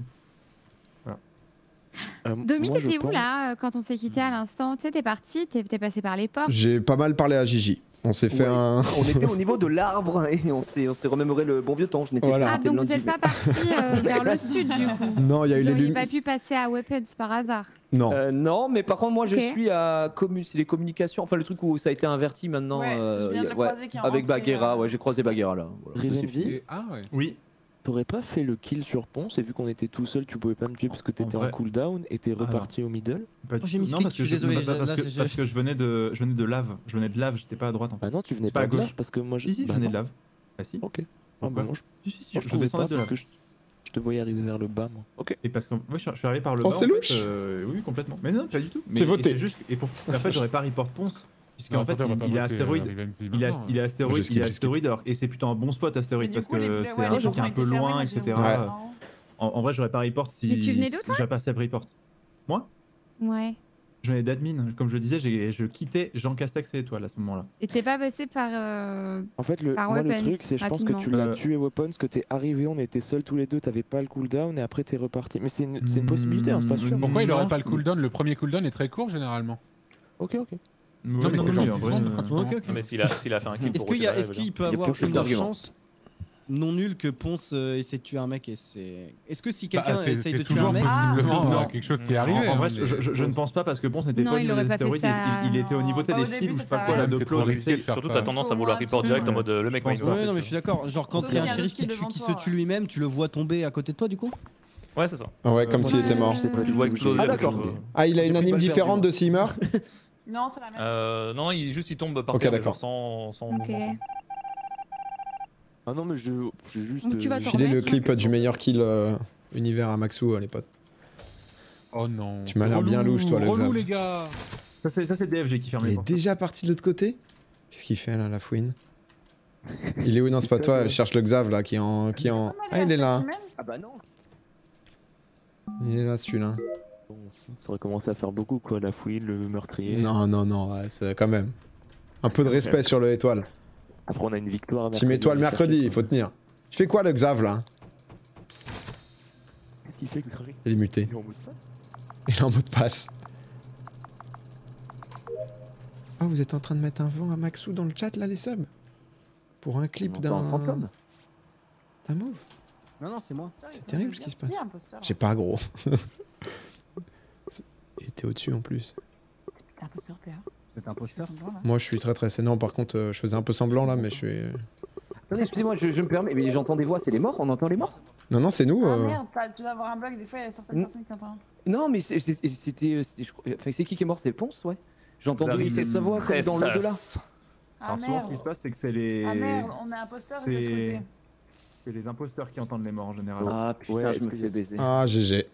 Euh, Domi, moi, je t'étais où pense- là euh, quand on s'est quitté à l'instant? Tu sais, t'es parti, t'es t'es passé par les portes. J'ai pas mal parlé à Gigi. On s'est fait Ouais. un. On était au niveau de l'arbre et on s'est on s'est remémoré le bon vieux temps. Je n'étais Voilà. pas Ah, arrêté donc le vous lundi, n'êtes pas parti euh, vers le sud du coup. Non, il y a eu Vous les auriez lumières. pas pu passer à Weapons par hasard. Non. Euh, non, mais par contre, moi, je Ok. suis à commu c'est les communications, enfin le truc où ça a été inverti maintenant. Ouais, je viens de y a- le croiser qui est avec rentré, Bagheera, euh, ouais, j'ai croisé Bagheera là. Voilà. Rivenzi, Et- Ah ouais. Oui. t'aurais pas fait le kill sur Ponce et vu qu'on était tout seul, tu pouvais pas me tuer parce que t'étais En en, vrai- cooldown et t'es reparti au middle. Pas du Oh, j'ai tout. mis Non, clic, parce que je suis désolé, parce, là, que, c'est- parce que je venais de, je venais de lave. Je venais de lave, j'étais pas à droite en fait. Bah non, tu venais C'est pas, pas à de gauche. lave parce que moi je. Si, si, bah je venais non. de lave. Ah si. Ok. Ah Pourquoi bah non, je, Si, si, si, moi, je, je pouvais descendais pas de parce lave. que je, je te voyais arriver vers le bas moi. Ok. Et parce que moi je suis je suis arrivé par le Oh, bas. c'est en fait, louche. euh, Oui, complètement. Mais non, pas du tout. Mais- C'est et voté. c'est juste. Et pour... En fait, j'aurais pas report Ponce. Puisqu'en Non, fait, attends, on va il, pas il est voter, euh, astéroïde. Rivenzi Il est, maintenant, il est hein. astéroïde, Je skip, il est je skip. astéroïde, alors- et c'est plutôt un bon spot Mais astéroïde du parce coup, les que fleurs- c'est ouais, un les truc gens un ont peu été fermés, loin, moi, et j'ai cetera. ouvert, Ouais. non. En, en vrai, j'aurais pas report si, Mais tu venais d'où, si toi j'avais pas save report. Moi, Ouais. je venais d'admin. Comme je le disais, j'ai- je quittais Jean Castex et Étoile à ce moment-là. Et t'es pas passé par. euh, En fait, le, Par moi, le Weapons, truc, c'est je pense que tu rapidement. l'as Euh, tué Weapons, que t'es arrivé, on était seuls tous les deux, t'avais pas le cooldown et après t'es reparti. Mais c'est une, c'est une possibilité, hein, c'est pas sûr. Mm, Pourquoi il aurait Non, pas je- le cooldown? Le premier cooldown est très court généralement. Ok, ok. Non, mais c'est genre en dix vrai, secondes euh, quand tu Ok, commences. ok. Mais s'il a, s'il a fait un kill Est-ce pour qu'il y a- récupérer, est-ce qu'il bien. peut Il y a avoir plus une d'arguments. chance non nulle que Ponce euh, essaie de tuer un mec et c'est. Est-ce que si Bah, quelqu'un c'est essaye c'est de tuer un toujours mec. possiblement Ah, euh, non. quelque chose qui est En- arrivé. En, en vrai, hein, je, mais- je- je ne pense pas parce que Ponce n'était Non, pas au il niveau aurait des pas fait astéroïdes, ça. il, il était au niveau Pas des au films, début, je ça sais pas sert quoi, à là, rien. de C'est plomb, trop de risqué de steak. faire Surtout, ça. t'as tendance à Faut vouloir un report truc. direct en mode euh, le mec Je pense m'a pas. Ouais, non, mais je suis d'accord. Genre, quand Sauf il y a s'il y un a un shérif autre qui, qui tue- est qui devant se toi, tue lui-même, tu le vois tomber à côté de toi du coup? Ouais, c'est ça. Ouais, comme s'il Ouais. était mort. Je sais pas Tu du le vois tout, exploser. j'ai- Ah, d'accord. donc, euh, Ah, il a J'ai une pris anime mal perdu, différente moi. de s'il meurt? Non, c'est la même. Euh, non, il juste il tombe par Ok, terre, mais d'accord. genre sans, sans Ok. mouvement. Ah non, mais je j'ai juste. Donc tu vas euh, t'en Filez le remettre, clip du meilleur kill euh, univers à Maxou, euh, les potes. Oh non. Tu m'as l'air bien Relou, louche, toi, le Relou, Xav. les gars. Ça, c'est ça, c'est D F G qui ferme Il les est portes. déjà parti de l'autre côté? Qu'est-ce qu'il fait là, la fouine? Il est où? Non, c'est pas toi, je cherche le Xav là qui est en. Qui est en... Ah, il est là. Ah bah non. Il est là celui-là. bon, ça, ça aurait commencé à faire beaucoup quoi, la fouille, le meurtrier. Non, non, non, ouais, c'est quand même. Un peu de respect sur le étoile. Après, on a une victoire. Team étoile mercredi, mercredi, il faut tenir. Je fais quoi le Xav là? Qu'est-ce qu'il fait, Xari? Il est muté. Il est en mode passe. Il est en mot de passe. Ah, vous êtes en train de mettre un vent à Maxou dans le chat là, les subs? Pour un clip On d'un. entend un fantôme. D'un move? Non, non, c'est moi. C'est terrible ce qui se passe. Il y a un imposteur. J'ai pas gros. Il était au-dessus en plus. T'es imposteur, P A. C'est un imposteur. Moi je suis très très. Non, par contre, euh, je faisais un peu semblant là, mais je suis. Attendez, excusez-moi, je, je me permets, mais j'entends des voix, c'est les morts? On entend les morts? Non, non, c'est nous. Ah euh. merde, t'as- tu dois avoir un bug, des fois il y a certaines Mm. personnes qui entendent. Non, mais c'est- c'est- c'était. euh, c'était- je crois- Enfin, c'est qui qui est mort? C'est Ponce, ouais. J'ai entendu David c'est sa voix comme dans l'au-delà. Ah Alors souvent, merde. ce qui se passe, c'est que c'est les. Ah merde, on est imposteur de l'autre c'est- côté. C'est les imposteurs qui entendent les morts en général. Ah putain, Ouais, je est-ce me que fais y a- baiser. Ah, G G.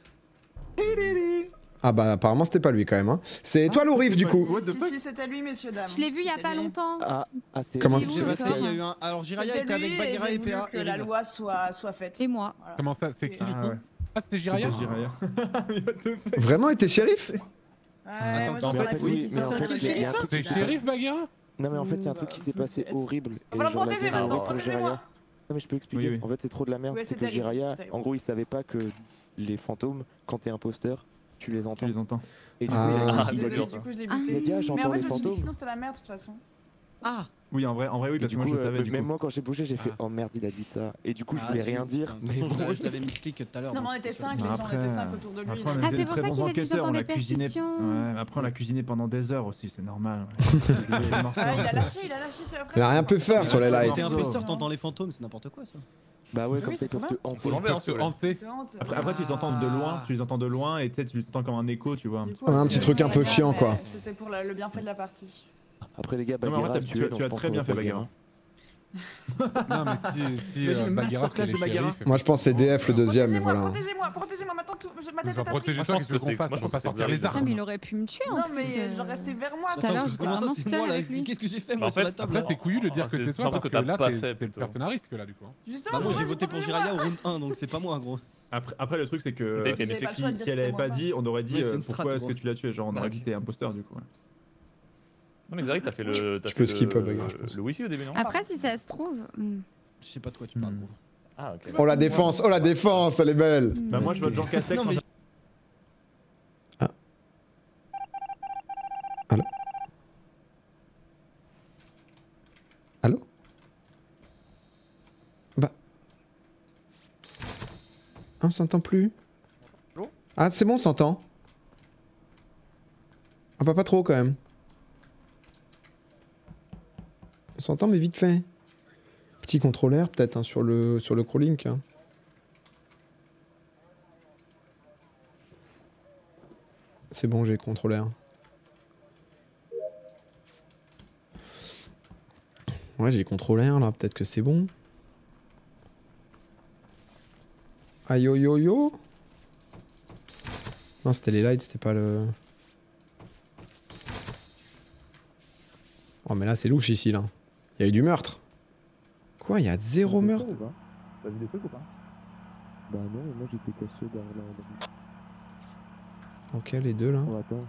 Ah bah apparemment c'était pas lui quand même. Hein. C'est toi ou Riff du coup? Si, si, c'était lui, messieurs, dames. Je l'ai vu il y a C'était pas lui. longtemps. Ah, ah c'est. Comment- Il est où, J'ai le passé, corps il y a eu un. Alors Jiraya C'était était avec lui, Bagheera j'ai et voulu P A. que et la Reda. loi soit, soit faite. Et moi. Voilà. Comment ça? C'est qui du Ah coup? ouais. Ah, c'était Jiraya? C'était Jiraya. Vraiment, il était shérif? Attends, attends, Mais en fait, oui, mais en fait, il y a- il y a un truc C'est qui s'est- shérif, Bagheera? Non mais en fait il y a un truc qui s'est passé horrible et Voilà, genre la protégez game est maintenant, horrible pour protégez-moi. Jiraya. Non mais je peux expliquer, Oui, oui. en fait c'est trop de la merde, Ouais, c'est c'est que terrible, Jiraya, c'est terrible. en gros il savait pas que les fantômes, quand t'es imposteur, tu les entends. Tu les entends. Et du Ah. coup il a dit, Ah, il a c'est dit, dur, Du ça. coup, je l'ai il a buté. dit ah Mais en j'entends fait, les je me suis dit, fantômes. sinon c'était la merde de toute façon. Ah Oui, en vrai, en vrai oui, Et parce du que moi coup, je savais euh, du même coup. moi quand j'ai bougé j'ai fait Ah. oh merde il a dit ça et du coup je Ah, voulais zut, rien dire putain. De mais toute façon, je bon. l'avais- je l'avais mis clic tout à l'heure. Non, mais donc on était c'est sûr. cinq, les gens, on était cinq autour de lui. Après, donc- on Ah, était c'est des pour très ça bons qu'il a dit enquêteurs, j'entends on des a cuisiné. percussions. Ouais, après on a cuisiné pendant des heures aussi, c'est normal. Ah, il a lâché, il a lâché sur la Il a rien pu faire sur les Quand lights. t'es imposteur, t'entends les fantômes, c'est n'importe quoi ça. Bah ouais Oui, comme oui, ça ils c'est peuvent trop te hanter. Faut l'enlever, hein, Se celui-là. hanter. Te hante. Après, après tu les entends de loin, tu les entends de loin et tu sais, tu les entends comme un écho, tu vois. Du coup, On a un on petit a truc fait un peu la chiant, merde, quoi. mais C'était pour la- le bienfait de la partie. Après les gars Non, mais en vrai, Bagheera t'as- a tu tué as- donc tu je as pense très qu'on bien va fait pas le Bagheera. Non, mais si, si Imagine euh, le Bagheera masterclass c'était de les Bagheera. shérifs, Moi je pense c'est D F le deuxième, mais Protégez-moi, voilà. protégez-moi, protégez-moi maintenant tout. je- Ma tête Va est à protéger prix. toi, pense qu'est-ce que que qu'on c'est- fasse? moi, On je va pense pas que sortir c'est les Xavier. Ah, armes. mais il aurait pu me tuer en Non, plus. mais euh. genre restez vers moi. Tout à l'heure, Attends, j'étais comment ça vraiment c'est seule moi là avec lui. Qu'est-ce que j'ai fait Bah, moi en sur la fait, table Après, là c'est couillu de dire Oh, que c'est- c'est c'est toi un truc parce que que t'as là, pas t'es fait, t'es le plutôt. personnage à risque là, du coup. Justement, Bah moi je j'ai vois, voté pour protégez-moi. Jiraya au round un donc c'est pas moi gros. Après, après le truc c'est que T'as si, été Vous avez pas le si- choix de si dire elle avait c'était pas moi, dit, on aurait dit Oui, c'est euh, une strat, pourquoi est-ce que gros. tu l'as tué, genre on aurait Ok. dit que t'es imposteur du coup. ouais. Non, mais Xavier, t'as fait le. t'as Tu peux fait skip, le- Bagheera, je pense. Le wifi au début, non Après, si ça se trouve. hmm. Je sais pas de quoi tu parles Hmm. gros. Ah, ok. Oh la défense, oh la défense, elle est belle. Bah moi je vote Jean Castex. Non, mais- en- Allô? Bah. Ah, on s'entend plus. Allô? Ah, c'est bon, on s'entend. Ah, bah, pas trop quand même. On s'entend, mais vite fait. Petit contrôleur, peut-être, hein, sur le, sur le crawling. Hein. C'est bon, j'ai contrôleur. Ouais, j'ai contrôleur là, peut-être que c'est bon. Aïe yo yo yo. Non, c'était les lights, c'était pas le. Oh, mais là, c'est louche ici là. Il y a eu du meurtre. Quoi, il y a zéro meurtre? T'as vu des trucs ou pas? Bah non mais moi j'étais caché derrière la... Ok, les deux là. Oh attends.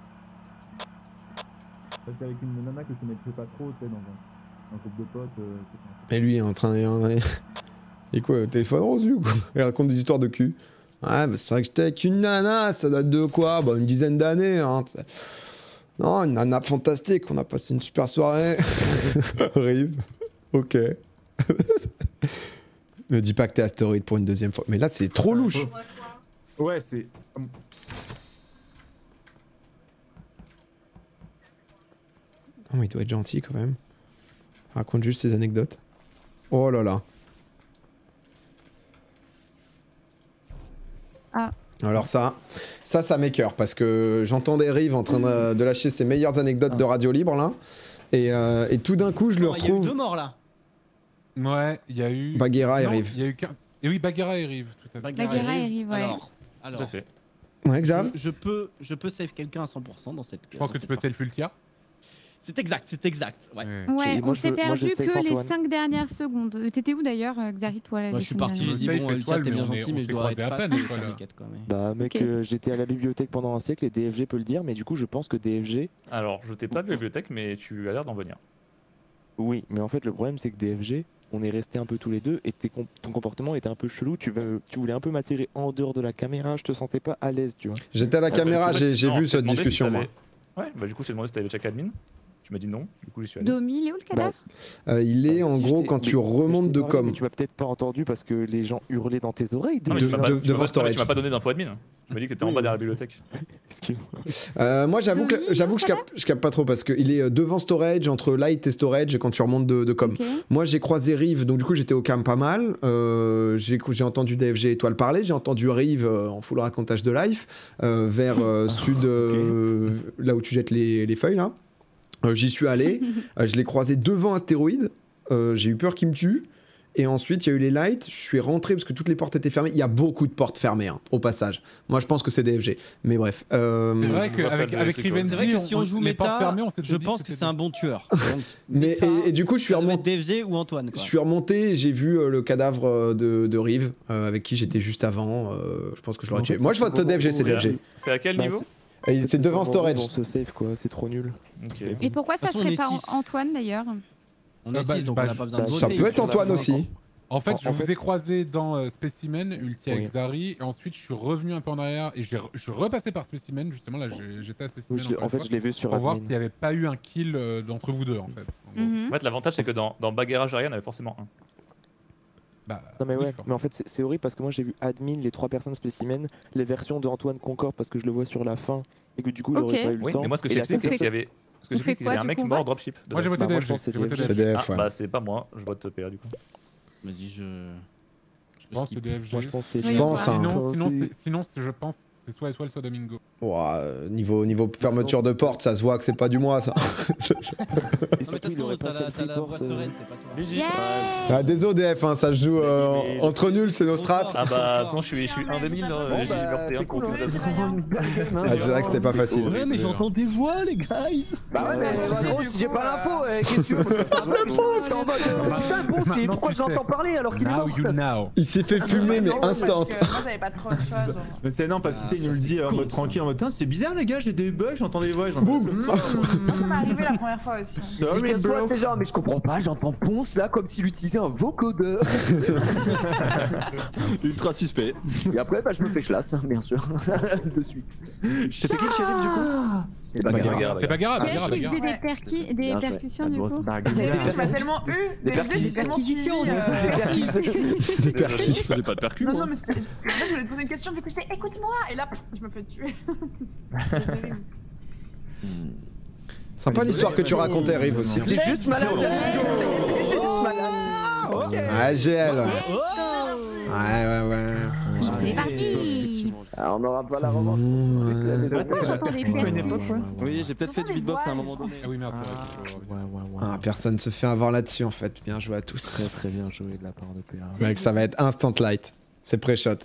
Parce qu'avec une nana que tu mettrais pas trop, tu sais, dans un, un groupe de potes. euh, Et lui, il est en train de. Et quoi, au téléphone rose, lui, ou quoi? Il raconte des histoires de cul. Ouais, mais c'est vrai que j'étais avec une nana, ça date de quoi? Bah, une dizaine d'années, hein. t'sais. Non, une nana fantastique, on a passé une super soirée. Rive. Ok. Me dis pas que t'es astéroïde pour une deuxième fois. Mais là, c'est trop louche. Ouais, c'est. Non, mais il doit être gentil quand même. Raconte juste ses anecdotes. Oh là là. Ah. Alors ça, ça, ça m'écœure parce que j'entendais Rive en train de, de lâcher ses meilleures anecdotes de radio libre là. Et, euh, et tout d'un coup, je le Oh, il y a eu retrouve. deux morts là. Ouais, il y a eu. Bagheera et Non, Rive. Il y a eu quinze. Et oui, Bagheera et Rive, tout à fait. Bagheera et Rive, ouais. Alors, alors Tout à fait. Ouais, Xav. je, je peux, je peux save quelqu'un à cent pour cent dans cette. Je pense que tu peux self Ultia. C'est exact, c'est exact. Ouais. Ouais, moi, on je s'est veux- moi, je perdu save que les Antoine. cinq dernières secondes. Euh, T'étais où d'ailleurs, euh, Xari, toi la Moi, les je suis cinq parti, j'ai dernières dit Safe bon, étoile, Ultia, t'es mais bien on est- gentil, on mais je s'est dois croisés être à face, peine, mais je quoi, là. t'inquiète, quand même. Bah mec, Ok. euh, j'étais à la bibliothèque pendant un siècle et D F G peut le dire, mais du coup je pense que D F G... Alors, je t'ai pas vu à la bibliothèque, mais tu as l'air d'en venir. Oui, mais en fait le problème c'est que D F G, on est restés un peu tous les deux et tes com- ton comportement était un peu chelou, tu, veux, tu voulais un peu m'attirer en dehors de la caméra, je te sentais pas à l'aise, tu vois. J'étais à la Ah, bah, caméra, tu vois, j'ai j'ai non, vu je t'ai cette demandé si discussion moi. t'avais- Ouais, bah du coup, je t'ai demandé si t'avais check admin. Tu m'as dit non, du coup, j'y suis allé. Domi, il est où le cadavre? Euh, il est Bah, en si, je gros t'ai- quand mais- tu mais je remontes t'ai de parlé, com. mais tu m'as peut-être pas entendu parce que les gens hurlaient dans tes oreilles. Non, mais de- tu m'as de- pas, tu devant m'as pas- storage. tu m'as pas donné d'info admin. Tu m'as dit que t'étais en bas de la bibliothèque. Excuse-moi. Euh, moi j'avoue que Domi, j'avoue que je le capte, je capte pas trop parce qu'il est euh, devant storage, entre light et storage quand tu remontes de, de com. Ok. Moi j'ai croisé Rive, donc du coup j'étais au cam pas mal. Euh, j'ai j'ai entendu D F G étoile parler, j'ai entendu Rive euh, en full racontage de life euh, vers euh, sud, euh, là où tu jettes les, les feuilles là. Euh, J'y suis allé, euh, je l'ai croisé devant Astéroïde, euh, j'ai eu peur qu'il me tue. Et ensuite, il y a eu les lights. Je suis rentré parce que toutes les portes étaient fermées. Il y a beaucoup de portes fermées, hein, au passage. Moi, je pense que c'est D F G. Mais bref. Euh... C'est vrai Je vois ça qu'avec de- avec c'est Rivenzi, C'est vrai que si on joue les portes méta, fermées, on s'était je dit pense que c'était- c'est un bon tueur. Donc, Mais, méta, et, et du coup, je suis ça doit être remonté. D F G ou Antoine. Je Quoi. suis remonté et j'ai vu euh, le cadavre euh, de, de Rive, euh, avec qui j'étais juste avant. Euh, je pense que je l'aurais En tué. fait, Moi, je c'est vote le D F G, moment c'est où- D F G. C'est à quel Bah, niveau c'est- Et c'est devant storage. On se save quoi, c'est trop nul. Okay. Et pourquoi ça serait pas Antoine d'ailleurs? On est six, donc on n'a pas besoin de voter. Ça peut être Antoine aussi. En fait, En- je en vous fait- ai croisé dans euh, Specimen, Ulti avec Oui. Zari, et ensuite je suis revenu un peu en arrière et j'ai re- je suis repassé par Specimen, justement là j'ai- j'étais à Specimen Oui, je l'ai- encore en une fait, fois, je l'ai vu sur pour voir admin. s'il n'y avait pas eu un kill euh, d'entre vous deux en fait. En gros. Mhm. En fait, l'avantage, c'est que dans, dans Baguera Jarry, il y en avait forcément un. Bah, Non mais oui, ouais, d'accord. mais en fait c'est c'est horrible parce que moi j'ai vu admin, les trois personnes spécimens, les versions de Antoine Concorde parce que je le vois sur la fin et que du coup il Ok. aurait pas eu le Oui, temps. mais moi, ce que Et j'ai la fait, c'est seule qu'il y avait. Ce que On j'ai fait vu, c'est qu'il y avait quoi, un mec du coup, mort vote dropship. de Moi j'ai base. voté Bah, moi, je D F G. pense que j'ai voté c'est D F G. C'est D F, Ah, ouais. bah, c'est pas moi, je vote P A du coup. Vas-y, je. Je pense que c'est D F G. Moi je pense que c'est Oui, Je pense, hein. Sinon, sinon, c'est- c'est- sinon c'est- je pense c'est soit Étoile soit Domingo. Ouah, euh, niveau, niveau fermeture de porte, ça se voit que c'est pas du mois ça. Et Non, mais de surtout, toute il façon, aurait t'as pas la, t'as la self-report, voix euh, sereine, c'est pas toi. B J. Yeah. Ah, désolé D F, hein, ça se joue euh, Mais- entre nuls, c'est nos strats. Ah bah, sinon, je suis, je suis un v mille, euh, Bon, j'ai bah, liberté c'est un pour cool, toute hein. façon. Ah, c'est vrai que c'était pas facile. Ouais, mais j'entends des voix, les guys. Bah ouais, mais Ouais, en gros, du si j'ai coup, pas euh, l'info, euh, qu'est-ce que tu veux? C'est en mode, euh, putain, bon, c'est Maintenant, pourquoi tu j'entends sais. parler alors qu'il est Now mort? you know. Il s'est fait fumer mais instant. Parce que moi j'avais pas trop de choses. Mais c'est non, parce Ah, qu'il nous ça, le c'est dit en con, mode ça. tranquille, en mode, putain, c'est bizarre les gars, j'ai des bugs, j'entends des voix, j'entends. Boum. Moi ça m'est arrivé la première fois aussi. Sorry, Quinze fois, bro. c'est genre, mais je comprends pas, j'entends Ponce là comme s'il utilisait un vocodeur. Ultra suspect. Et après, bah, je me fais chlasse, hein, bien sûr. De suite. C'était qui le shérif du coup? C'est pas grave. Bagarre, C'est Bagarra, Est-ce Bagarra, qu'il Bagarra. faisait des, perqui- des Bien joué. percussions du coup? Bah, D F G tu m'as tellement eu. Des D F G j'ai tellement suivi. perquisitions, euh, Des perquises. Des perquis. Je faisais pas de percus, Non, moi. non, mais c'était. En fait, je voulais te poser une question, du coup, j'étais écoute-moi! Et là, pff, je me fais tuer. C'est terrible. Sympa l'histoire que tu racontais, Rive aussi. Il est juste malade. Il est juste malade. Ouais, G L. Ouais, ouais, ouais. ouais. C'est parti. Ah, on n'aura pas la revanche. J'entends des Une percus. époque, ouais. Oui, j'ai peut-être fait du beatbox à un moment donné. Ah oui, merde, c'est vrai. que je peux Ouais, revenir. ouais, ouais. Ah, personne se fait avoir là-dessus en fait. Bien joué à tous. Très très bien joué de la part de P A. Mec, ça va être instant light. C'est pré-shot.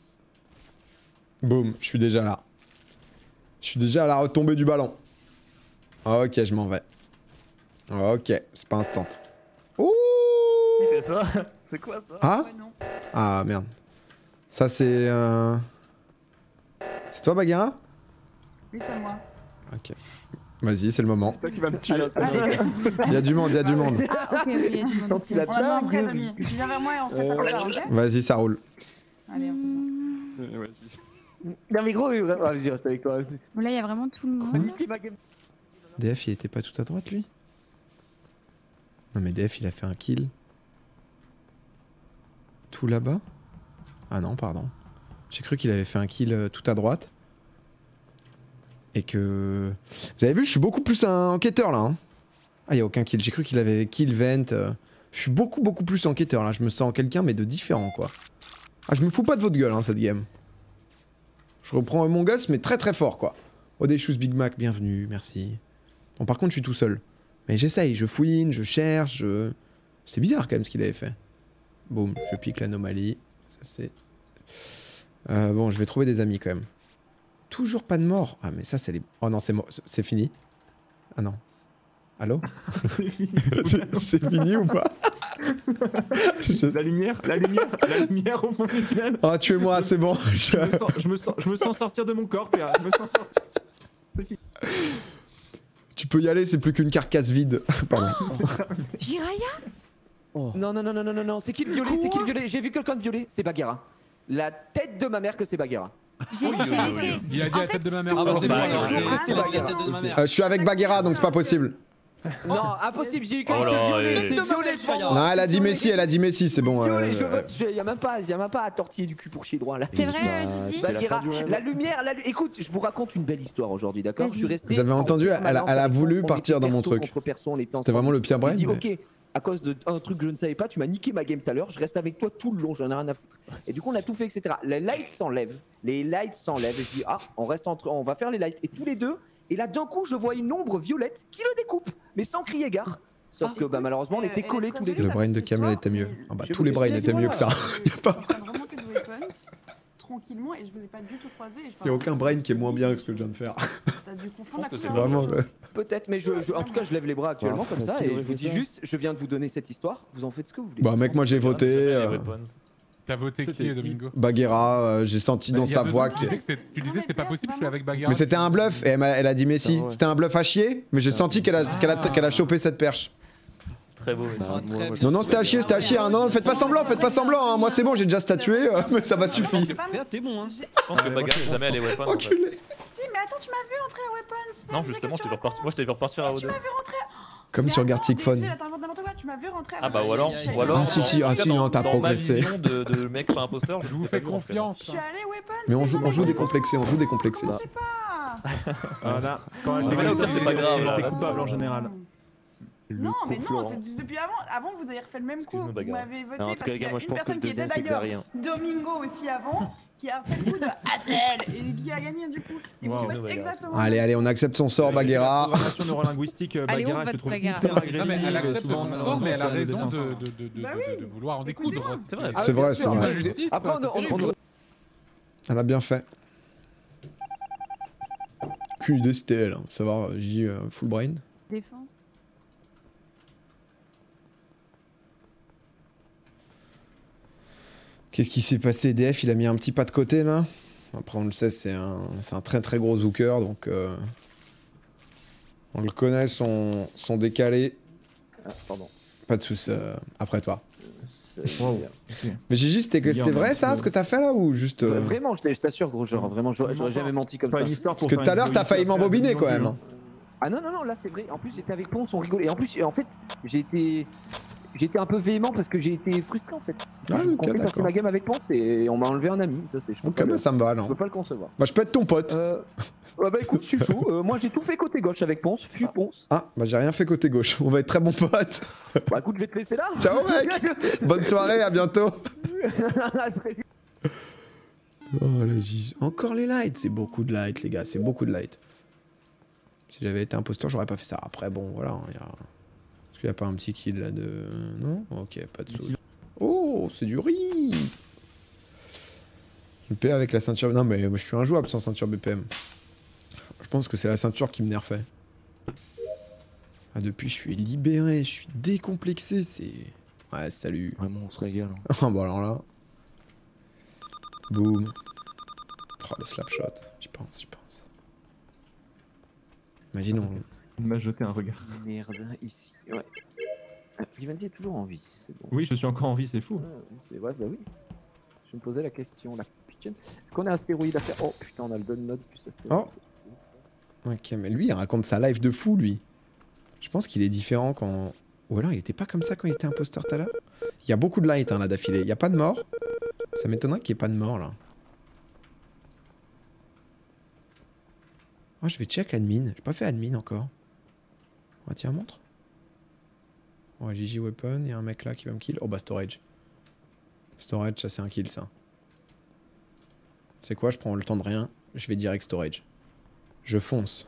Boum, je suis déjà là. Je suis déjà à la retombée du ballon. Ok, je m'en vais. Ok, c'est pas instant. Ouh. Il fait ça. C'est quoi ça? Ah Ouais, non. Ah merde. Ça c'est... Euh... C'est toi Bagarra? Oui, c'est moi. Ok. Vas-y, c'est le moment. C'est toi qui vas me tuer. Allez, Il y a du monde, il y a du monde. Ah, ok, ok, il y a du monde Senti ici. la on a demandé blague. après, Demi. Tu viens vers moi et on fait ça comme ça, ok? Vas-y, ça roule. Allez, on fait ça. Non, mais gros, oui, vraiment. Vas-y, reste avec toi. Bon, là, il y a vraiment tout le monde. Niquer ma game. D F, il était pas tout à droite lui? Non mais D F, il a fait un kill. Tout là-bas? Ah non, pardon. J'ai cru qu'il avait fait un kill euh, tout à droite. Et que... Vous avez vu, je suis beaucoup plus un enquêteur là. Hein. Ah, il a aucun kill. J'ai cru qu'il avait kill vent. euh. Je suis beaucoup, beaucoup plus enquêteur là. Je me sens quelqu'un mais de différent quoi. Ah, je me fous pas de votre gueule hein, cette game. Je reprends mon gosse mais très très fort quoi. Oh, des choses Big Mac, bienvenue, merci. Bon, par contre, je suis tout seul. Mais j'essaye, je fouine, je cherche, je... C'est bizarre quand même ce qu'il avait fait. Boum, je pique l'anomalie. Ça c'est... Euh, bon, je vais trouver des amis quand même. Toujours pas de mort. Ah, mais ça, c'est les... Oh non, c'est mort. C'est- C'est fini. Ah non. Allô? C'est c'est fini ou pas? Je- La lumière, la lumière, la lumière au fond du tunnel. Oh, tuez-moi, c'est bon. Je me sens, je me sens, je me sens sortir de mon corps, P A. Je me sens sortir. C'est fini. Tu peux y aller, c'est plus qu'une carcasse vide. Pardon. Jiraya? Non, non, non, non, non, non, non. C'est qui le violet? C'est qui le violet? J'ai vu quelqu'un de violet. C'est Bagarra. La tête de ma mère que c'est Bagarra. J'ai j'ai laissé. Il a dit En la tête fait, de ma mère. Ah bah c'est bon, Bah, alors, je- je- c'est la Bagarra. tête de ma mère. Euh, je suis avec Baguera, donc c'est pas possible. Non, impossible, j'ai eu Oh là, quelqu'un de violet. et- C'est violet, je pense. Non, elle a dit Messi, elle a dit Messi, c'est bon. euh, Violet, je euh, vote. Je- Y a même pas, y a même pas à tortiller du cul pour chier droit là. C'est vrai, euh, Bah, Gigi? c'est la Baguera, fin du rêve. la lumière, la lu- écoute, je vous raconte une belle histoire aujourd'hui, d'accord? Je suis resté. Vous avez en entendu, elle a- permanence elle a avec voulu toi, on partir était dans mon perso truc. contre perso, on était C'était ensemble. vraiment le pire J'ai brain. dit, mais- ok, à cause d'un truc que je ne savais pas, tu m'as niqué ma game tout à l'heure, je reste avec toi tout le long, j'en ai rien à foutre. Et du coup, on a tout fait, et cetera. Les lights s'enlèvent, les lights s'enlèvent, et je dis, ah, on reste entre, on va faire les lights. Et tous les deux, et là, d'un coup, je vois une ombre violette qui le découpe, mais sans crier gare. Sauf Ah, que, bah, écoute, malheureusement, on euh, était elle est collés très tous les jolie, deux. Le la brain de petite Kamel histoire, était mieux. mais Ah bah je tous vous les ai brains bien étaient dit, mieux que ça. Je Y a pas... regarde vraiment que de weapons, tranquillement, et je vous ai pas du tout croisé. et je- Y a aucun brain qui est moins bien que ce que je viens de faire. T'as dû confondre la que c'est couleur. Vraiment. euh, Peut-être, mais je, je- en tout cas, je lève les bras actuellement Ouais, comme parce ça qu'il et je aurait vous fait dis ça. juste, je viens de vous donner cette histoire, vous en faites ce que vous voulez. Bah mec, moi j'ai voté. Les euh, weapons. T'as voté qui, Domingo? Bagheera, euh, j'ai senti Bah, dans il y a sa deux voix ans, que. Tu disais que c'est- tu disais c'est pas possible, je suis avec Bagheera. Mais c'était un bluff et elle, m'a- elle a dit mais si. Ah ouais. C'était un bluff à chier, mais j'ai senti qu'elle a, qu'elle a, qu'elle a chopé cette perche. Très beau. Bah, moi, moi, Non, non, c'était à chier, c'était à chier. Hein. Non, non, faites pas semblant, faites pas semblant. Hein. Moi, c'est bon, j'ai déjà statué, euh, mais ça m'a suffi. Regarde, t'es bon, hein. Je pense que Bagheera n'est jamais allé weapon. en fait. Enculé. Si, mais attends, tu m'as vu entrer à Weapons. Non, justement, je t'ai vu repartir. Moi, je t'ai vu repartir à O Tu deux. m'as vu rentrer. Comme Mais sur attends, Gartic Phone. D F G, là, t'inventes n'importe quoi, tu m'as vu rentrer à Ah bah Weapons. ou alors, Aïe, aïe, aïe. ou alors. Ah, si, si, dans- ah, si, dans- hein, t'as dans progressé. ma vision de, de mec pas imposteur, Je vous t'ai fais pas vu, en fait. Je confiance. suis allé Weapons. Mais on les joue, gens on joue m'ont décomplexé, on joue décomplexé. Je sais pas. Voilà. Quand elle Mais là, au pire, c'est pas grave, là. T'es coupable en général. Non, mais non, c'est juste depuis avant. Avant, vous avez refait le même coup. Excuse-nous, Vous Bagheera. m'avez voté Non, en tout parce cas, qu'il y gars, a moi, je une pense que personne le qui était deuxième, c'est d'ailleurs Xarien. Domingo aussi avant, qui a fait le coup de Hazel et qui a gagné du coup. Et vous Wow. faites Bagheera. exactement. Allez, allez, on accepte son sort, Bagheera. Programmation neurolinguistique, euh, Allez, on Bagheera, je vote te trouve Bagheera. hyper Non, agressive. mais elle accepte souvent, son ça sort, mais elle a ça raison défend. de, de, de, de, Bah de- oui. de vouloir en découdre. Écoutez-moi. C'est vrai. Ah, C'est vrai, bien c'est sûr. vrai. La justice, Après, ça, on, c'est on, terrible. on, Elle a bien fait. Aucune idée c'était elle, hein. Savoir, J euh, full brain. Défense. Qu'est-ce qui s'est passé? D F, il a mis un petit pas de côté là. Après, on le sait, c'est un, c'est un très très gros zooker, donc euh, on le connaît, son, son décalé. Ah, pardon. Pas de soucis. euh, après toi. Wow. Mais Gigi, c'était Bien, c'était vrai bien, ça, bien. ce que t'as fait là ou juste euh, Vraiment, je t'ai- je t'assure, gros, genre, vraiment, j'aurais j'aurais jamais menti comme Pas ça. une histoire pour Parce que faire tout à une l'heure, t'as jolie failli histoire, m'embobiner faire quand une même. longue- Ah non, non, non, là c'est vrai. En plus, j'étais avec Ponce, on rigolait. Et en plus, en fait, j'ai été. J'étais un peu véhément parce que j'ai été frustré en fait. Ah, je ok, comptais passer d'accord. ma game avec Ponce et on m'a enlevé un ami. Ça, c'est. Je peux Ok, pas bah le- ça me va je alors. peux pas le concevoir. Bah, je peux être ton pote. Euh, ouais, bah écoute, je suis chaud. Euh, moi, j'ai tout fait côté gauche avec Ponce. Fuis Ponce. Ah, bah j'ai rien fait côté gauche. On va être très bons potes. Bah écoute, je vais te laisser là. Ciao, mec. Bonne soirée, à bientôt. Très vite. Oh la Gigi. Encore les lights, c'est beaucoup de lights les gars, c'est beaucoup de lights. Si j'avais été imposteur, j'aurais pas fait ça. Après bon, voilà, hein, y a... Est-ce qu'il y a pas un petit kill là de... Non. Ok, pas de soucis. Oh, c'est du riz. Je paie avec la ceinture... Non mais moi je suis injouable sans ceinture B P M. Je pense que c'est la ceinture qui me nerfait. Ah, depuis je suis libéré, je suis décomplexé, c'est... Ouais, salut. Vraiment, on se régale. hein. Ah bon alors là. Boum. Oh le slap shot. J'y pense, j'y pense. Imagine on... Il m'a jeté un regard. Merde, ici. Ouais. Ah, Vivendi est toujours en vie, c'est bon. Oui, je suis encore en vie, c'est fou. Ah, c'est ouais, bah oui. Je me posais la question, la kitchen. Est-ce qu'on a un astéroïde à faire? Oh putain, on a le download plus astéroïde. Oh. Ok, mais lui il raconte sa life de fou lui. Je pense qu'il est différent quand... Ou alors il était pas comme ça quand il était imposteur tout à l'heure. Il y a beaucoup de light hein, là d'affilée. Il y a pas de mort. Ça m'étonnerait qu'il n'y ait pas de mort là. Oh, je vais check admin. J'ai pas fait admin encore. Oh, tiens, montre. Ouais, Gigi Weapon, il y a un mec là qui va me kill. Oh bah storage. Storage, ça c'est un kill ça. C'est quoi, je prends le temps de rien. Je vais direct storage. Je fonce.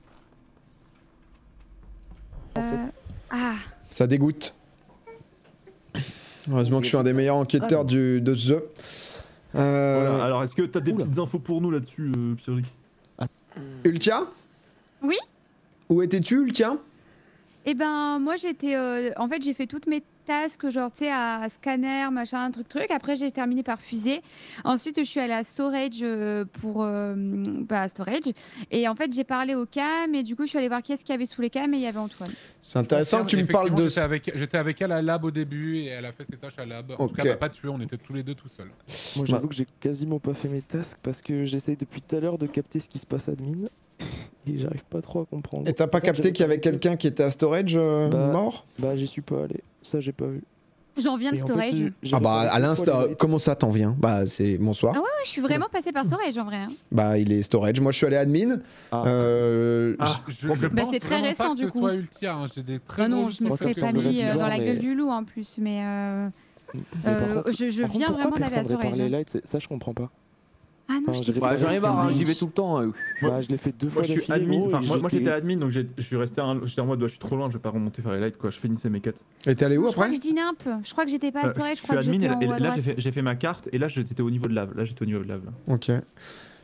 Euh, Ah, Ça dégoûte. Heureusement que je suis un des meilleurs enquêteurs du, de ce jeu. Euh, Voilà, alors est-ce que t'as des petites infos pour nous là-dessus, euh, Pierre-Lix? Ultia? Oui. Où étais-tu, Ultia? eh ben moi j'étais, euh, en fait j'ai fait toutes mes tasks genre tu sais à scanner machin truc truc. Après j'ai terminé par fusée. Ensuite je suis allée à storage euh, pour euh, bah, storage. Et en fait j'ai parlé au cam et du coup je suis allée voir qui est-ce qu'il y avait sous les cams et il y avait Antoine. C'est intéressant que tu me parles de... J'étais avec, j'étais avec elle à lab au début et elle a fait ses tâches à lab. En Ok. tout cas, elle m'a pas tué, on était tous les deux tout seuls. Moi, j'avoue que j'ai quasiment pas fait mes tasks parce que j'essaye depuis tout à l'heure de capter ce qui se passe admin. Et j'arrive pas trop à comprendre. Et t'as pas Par contre, capté j'avais qu'il y avait quelqu'un- quelqu'un qui était à storage euh, Bah, mort? Bah, j'y suis pas allé. Ça, j'ai pas vu. J'en viens de Et en fait, storage. j'ai- j'ai Ah bah regardé à deux fois l'instant, les lights. comment ça t'en vient? Bah c'est bonsoir. Ah ouais, ouais, je suis vraiment passée par storage en vrai. hein. Bah il est storage. Moi je suis allé admin. Ah. Euh, Ah. Je, je Bah, pense c'est très vraiment récent, pas que du ce coup. soit Ultia, hein. J'ai des très Ah non, gros je me Moi, ça serais me pas semblerait mis euh, dans bizarre, la mais- gueule du loup en plus, mais euh, Mais par euh, contre- je, je par contre, viens pourquoi vraiment d'aller à personne répare storage. les lights, c'est- ça je comprends pas. Ah non, Enfin, je j'ai t'ai réparé Ouais, j'en ai les marre, hein, lights. j'y vais tout le temps. euh. Bah, je l'ai fait deux fois Moi je suis d'affilée, admin, gros, enfin et moi, moi j'étais- j'étais admin donc j'ai- je suis resté un, j'étais en mode ouais, je suis trop loin, je vais pas remonter faire les lights quoi, je finissais mes quêtes. Et t'es allé où Je crois après? que je dînais un peu. Je crois que j'étais pas à Euh, storage, je je crois que suis admin j'étais et, en et haut à là j'ai droite. fait, j'ai fait ma carte et là j'étais au niveau de lave, là j'étais au niveau de lave. Là. Ok.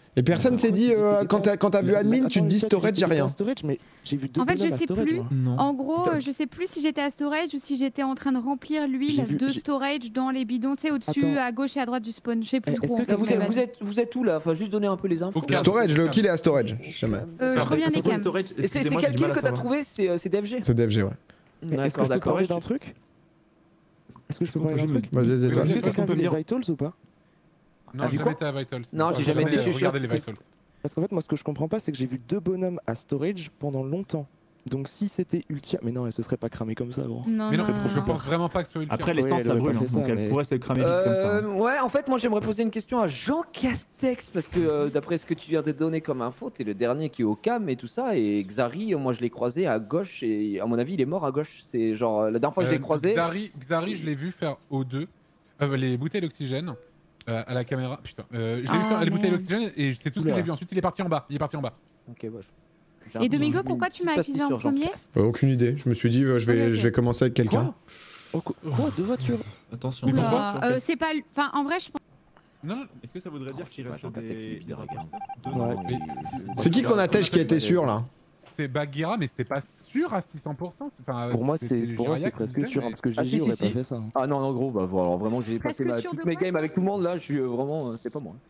Et personne s'est dit, euh, quand t'as quand t'as vu admin, tu te dis storage, j'ai rien. Storage, mais j'ai vu deux En fait, je bonhommes à sais storage, plus. moi. Non. En gros, euh, je sais plus si j'étais à storage ou si j'étais en train de remplir J'ai l'huile vu- de j'ai- storage dans les bidons, tu sais, au-dessus, Attends. à gauche et à droite du spawn. Je sais plus Eh, est-ce trop. que en fait, Vous mais êtes, vas-y. vous, êtes, vous êtes où là? Enfin, juste donner un peu les infos. Au calme. Storage, le kill est à storage. Jamais. Euh, je Après, reviens des c'est quoi le cams. storage Et c'est c'est Excusez-moi, j'ai quel du kill mal à que t'as savoir. trouvé? C'est euh, c'est D F G. C'est D F G, ouais. Est-ce que D'accord, je peux d'accord. parler d'un truc Est-ce que je peux parler d'un truc Vas-y, vas-y, Oui, toi. vas-y. Est-ce que Est-ce quelqu'un qu'on peut a vu les dire Vitals ou pas Non, Ah, vu j'ai quoi jamais été à Vitals. Non, j'ai jamais été chez- regardé les chez- Vitals. Parce qu'en fait, moi, ce que je comprends pas, c'est que j'ai vu deux bonhommes à storage pendant longtemps. Donc si c'était Ultia... Mais non, elle se serait pas cramée comme ça, gros. Non, Mais non, non, non, je non. pense vraiment pas que ce soit Ultia. Après, Oui, l'essence, elle ça aurait brûle, pas hein, fait donc ça, elle mais- pourrait se cramer vite comme ça. Euh, ouais, en fait, moi j'aimerais poser une question à Jean Castex parce que euh, d'après ce que tu viens de donner comme info, t'es le dernier qui est au cam et tout ça. Et Xari, euh, moi je l'ai croisé à gauche et à mon avis, il est mort à gauche. C'est genre euh, la dernière fois que je l'ai Euh, croisé. Xari, Xari, je l'ai vu faire O deux, euh, les bouteilles d'oxygène euh, à la caméra. Putain, euh, je l'ai vu Ah, faire les bouteilles merde. d'oxygène et c'est tout ce que Oula. j'ai vu. Ensuite, il est parti en bas. Il est parti en bas. Ok, bah, je- j'ai un- Et Domingo, j'ai pourquoi une tu m'as petite accusé en pastille sur Jean premier Cast. Euh, aucune idée. Je me suis dit, euh, je vais, Ok, ok. je vais commencer avec quelqu'un. Oh, quoi, quoi Deux voitures Attention. Mais Oula, pourquoi euh, c'est pas. Enfin, en vrai, je pense. Non, Est-ce que ça voudrait dire qu'il Ouais, reste Jean Castex, il est des... bizarre, des regarde. Deux Ouais. ans. mais- C'est qui qu'on attèche qui a été sûr là? c'est Bagheera, mais c'était pas sûr à six cents pour cent. Enfin, Pour moi, c'est c'était pour moi, Jiraya c'est qui presque disait, sûr, hein, mais- parce que Ah, Gigi si, aurait si, pas si. fait ça. hein. Ah non, non, gros, bah voilà, vraiment, j'ai Presque passé ma, sûr toutes de mes quoi games avec tout le monde là. Je suis euh, vraiment, euh, c'est pas moi.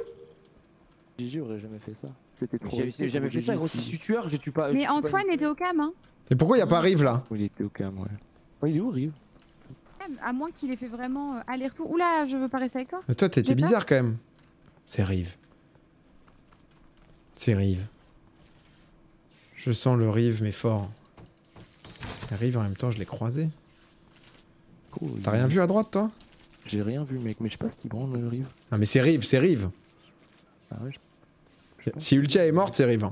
Gigi aurait jamais fait ça. C'était trop. J'ai risqué j'ai jamais pour fait ça, Gigi gros. Si je si- suis tueur, je tue pas. je Mais tue pas Antoine une- était au cam, hein. Et pourquoi il a pas Rive là? Il était au cam, ouais. Oh, il est où, Rive À moins qu'il ait fait vraiment euh, aller-retour. Oula, je veux pas rester avec toi. Mais toi, t'étais J'ai pas. bizarre quand même. C'est Rive. C'est Rive. Je sens le Rive, mais fort. Et Rive en même temps, je l'ai croisé. Gros, il- T'as rien vu à droite, toi? J'ai rien vu, mec, mais je sais pas ce qu'il branle, le Rive. Ah, mais c'est Rive, c'est Rive. Ah ouais, je- Si Ultia est morte, c'est Rive. hein.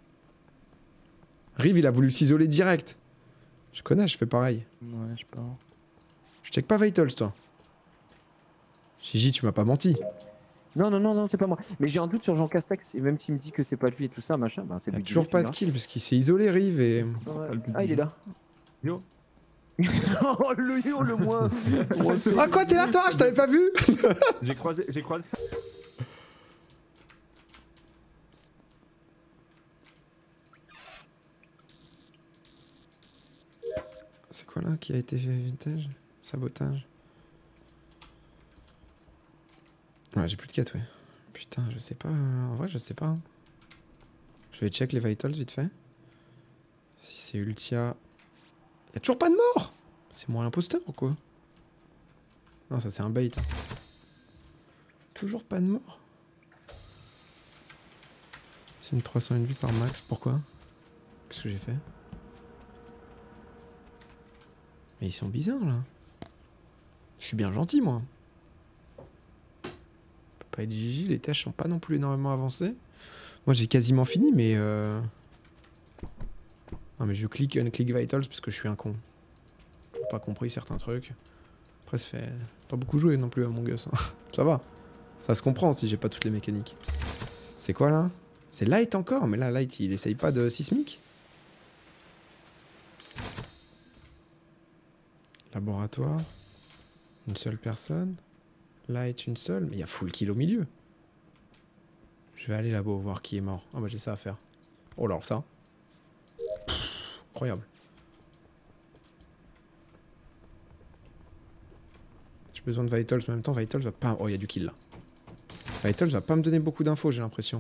Rive, il a voulu s'isoler direct. Je connais, je fais pareil. Ouais, je sais pas. Je check pas Vitals, toi. Gigi, tu m'as pas menti. Non, non, non, non, c'est pas moi. Mais j'ai un doute sur Jean Castex et même s'il me dit que c'est pas lui et tout ça, machin, bah c'est Il a le but du toujours jeu, pas tu de vois. kill parce qu'il s'est isolé, Rive, et. Ouais. Pas le but Ah, du il est jeu. là. Yo. Oh, le yo, le moins. le moins sûr. Ah, quoi, t'es là, toi? Je t'avais pas vu? J'ai croisé, j'ai croisé. C'est quoi là qui a été fait vintage? Sabotage. Ouais, j'ai plus de quête, ouais. Putain, je sais pas. euh, En vrai, je sais pas. hein. Je vais check les vitals vite fait. Si c'est Ultia. Y'a toujours pas de mort! C'est moi l'imposteur ou quoi? Non, ça c'est un bait. Toujours pas de mort. C'est une trois cent une vie par max. Pourquoi? Qu'est-ce que j'ai fait? Mais ils sont bizarres là. Je suis bien gentil moi. On peut pas être Gigi, les tâches sont pas non plus énormément avancées. Moi j'ai quasiment fini mais euh... Non mais je clique unclick vitals parce que je suis un con. J'ai pas compris certains trucs. Après ça fait pas beaucoup jouer non plus à Among Us. hein. Ça va. Ça se comprend si j'ai pas toutes les mécaniques. C'est quoi là? C'est Light encore? Mais là Light il essaye pas de sismique? Laboratoire. Une seule personne. Light, une seule. Mais il y a full kill au milieu. Je vais aller là-bas voir qui est mort. Ah bah j'ai ça à faire. Oh alors ça. Pff, incroyable. J'ai besoin de Vitals en même temps. Vitals va pas... Oh il y a du kill là. Vitals va pas me donner beaucoup d'infos j'ai l'impression.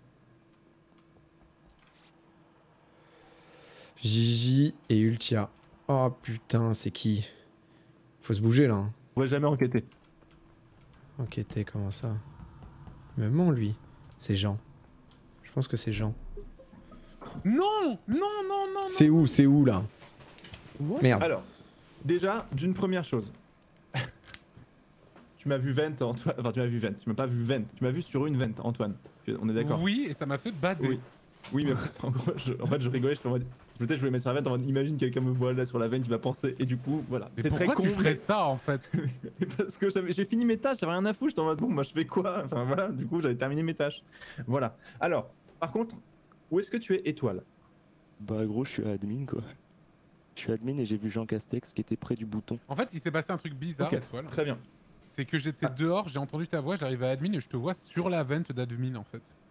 Gigi et Ultia. Oh putain c'est qui? Faut se bouger là. hein. On pourrait jamais enquêter. Enquêter, comment ça? Mais ment lui. C'est Jean. Je pense que c'est Jean. Non, non, non, non. C'est où? C'est où là? Merde. Alors, déjà, d'une première chose. Tu m'as vu vent, Antoine. Enfin, tu m'as vu vent. Tu m'as pas vu vent. Tu m'as vu sur une vent, Antoine. On est d'accord? Oui, et ça m'a fait bader. Oui. Oui, mais en fait, en, gros, je, en fait, je rigolais. Je, je, peut-être je voulais mettre sur la vent en mode imagine quelqu'un me voit là sur la vent, il va penser. Et du coup, voilà. Mais C'est très pourquoi con. tu ferais ça en fait? mais parce que j'avais- j'ai fini mes tâches, j'avais rien à foutre. J'étais en mode bon, moi je fais quoi? Enfin voilà, du coup, j'avais terminé mes tâches. Voilà. Alors, par contre, où est-ce que tu es étoile? Bah, gros, je suis admin, quoi. Je suis admin et j'ai vu Jean Castex qui était près du bouton. En fait, il s'est passé un truc bizarre, Ok, étoile. très bien. C'est que j'étais Ah. dehors, j'ai entendu ta voix, j'arrive à admin et je te vois sur la vente d'admin en fait.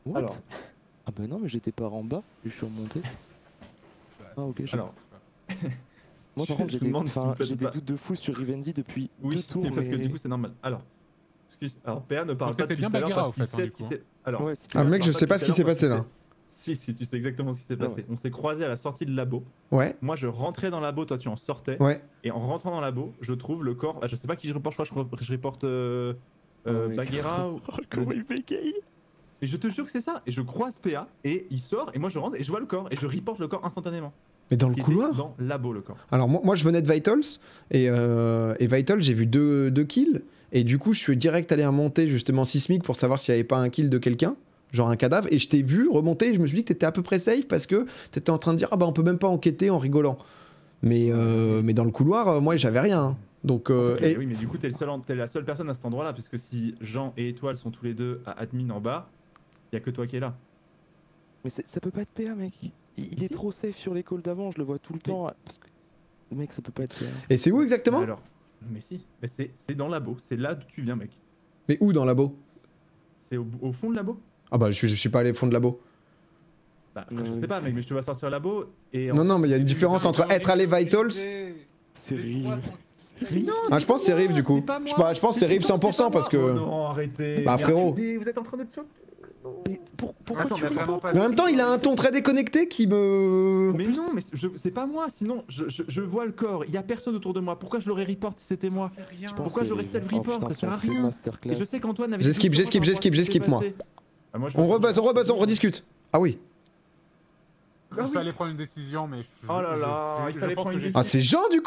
What? Alors. Ah bah non, mais j'étais pas en bas, je suis remonté. Ah ok, je Alors. Moi par Je contre j'ai me des, demande si enfin, vous faites j'ai des pas- doutes de fou sur Rivenzi depuis Oui, deux tours. parce que mais- du coup c'est normal. Alors, excuse, alors P A ne parle Donc pas c'était depuis bien tout à l'heure Bagheera, parce au qu'il fait, hein, sait du ce qui coup, s'est. Alors, Ouais, c'était- Ah P A mec, ne je parle sais pas depuis ce qui tout s'est à l'heure passé parce là. que c'est- Si, si, tu sais exactement ce qui s'est Ah passé. ouais. On s'est croisés à la sortie de labo. Ouais, Moi je rentrais dans le labo, toi tu en sortais. ouais. Et en rentrant dans le labo, je trouve le corps. Ah, je sais pas qui je reporte, je crois que je, je reporte euh, euh, Oh, mec. Bagheera ou. Comment il bégaye? Et je te jure que c'est ça. Et je croise P A et il sort et moi je rentre et je vois le corps et je reporte le corps instantanément. Mais dans le Qui était couloir? Dans le labo le corps. Alors moi, moi je venais de Vitals et, euh, et Vitals j'ai vu deux, deux kills et du coup je suis direct allé remonter justement Sismic pour savoir s'il n'y avait pas un kill de quelqu'un, genre un cadavre, et je t'ai vu remonter et je me suis dit que t'étais à peu près safe parce que t'étais en train de dire ah bah on peut même pas enquêter en rigolant. Mais, euh, mais dans le couloir, euh, moi j'avais rien. hein. Donc euh, En fait, et- Oui, mais du coup t'es le seul en- t'es la seule personne à cet endroit là, puisque si Jean et Étoile sont tous les deux à admin en bas, y a que toi qui es là. Mais c'est- ça peut pas être P A, mec. Il, il est Si. trop safe sur les calls d'avant, je le vois tout le temps. Parce que... Mec, ça peut pas être P A. et c'est où exactement? Mais alors, mais si, mais c'est c'est dans le labo, c'est là d'où tu viens mec. Mais où dans le labo? C'est au, au fond de labo. Ah bah je, je suis pas allé au fond de labo. Bah après, Non, je sais mais pas c'est- mec, mais je te vois sortir labo et. en- Non non mais il y a une différence entre être allé Vitals. C'est Rive. Ah je pense que c'est Rive du coup. C'est pas Je, moi. pense- je pense que c'est Mais Rive pourtant, cent pour cent c'est pas parce que. moi. Oh non, arrêtez. Bah, frérot. Regardez, vous êtes en train de te choquer. Mais pour- pourquoi Attends, tu mais réponds vraiment pas. Mais en même temps il a un ton très déconnecté qui me. Mais non, mais je- c'est pas moi, sinon je, je, je vois le corps, il y a personne autour de moi. Pourquoi je l'aurais report si c'était moi? rien. Je pense Pourquoi que j'aurais c'est Rive. self-report? Oh, putain, Ça sert à si on se fait rien. masterclass. Et je sais qu'Antoine avait. J'esquive, des doutes sur j'esquive, moi par j'esquive, rapport à ce qui j'esquive, s'est moi. passé. Ah, moi, je On vois- rebuzz, on rebuzz, on rediscute. Ah oui. Il fallait prendre une décision, mais. je- Oh là je- là, je- il je fallait pense prendre que une j'ai- Ah c'est Jean du coup?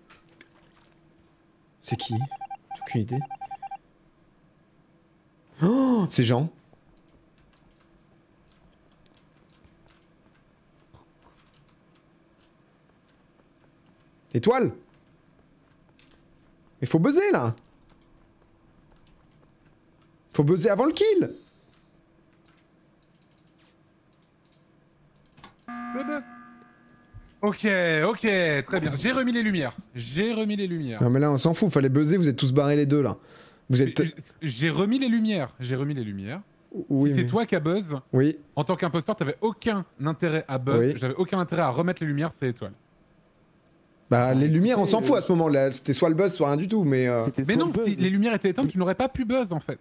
C'est qui? J'ai aucune idée. Oh, c'est Jean. Étoile. Il faut buzzer là. Faut buzzer avant le kill. Le buzz. Ok, ok, très bien. J'ai remis les lumières. J'ai remis les lumières. Non mais là on s'en fout, fallait buzzer, vous êtes tous barrés les deux là. Vous êtes... Mais J'ai remis les lumières. J'ai remis les lumières. Oui, si c'est mais- toi qui as buzz, Oui. en tant qu'imposteur, t'avais aucun intérêt à buzz. Oui. J'avais aucun intérêt à remettre les lumières, c'est étoile. Bah les lumières on s'en écoutez, fout euh, à ce moment-là, c'était soit le buzz soit rien du tout mais... euh, C'était Mais soit non, le si buzz. les lumières étaient éteintes, tu n'aurais pas pu buzz en fait.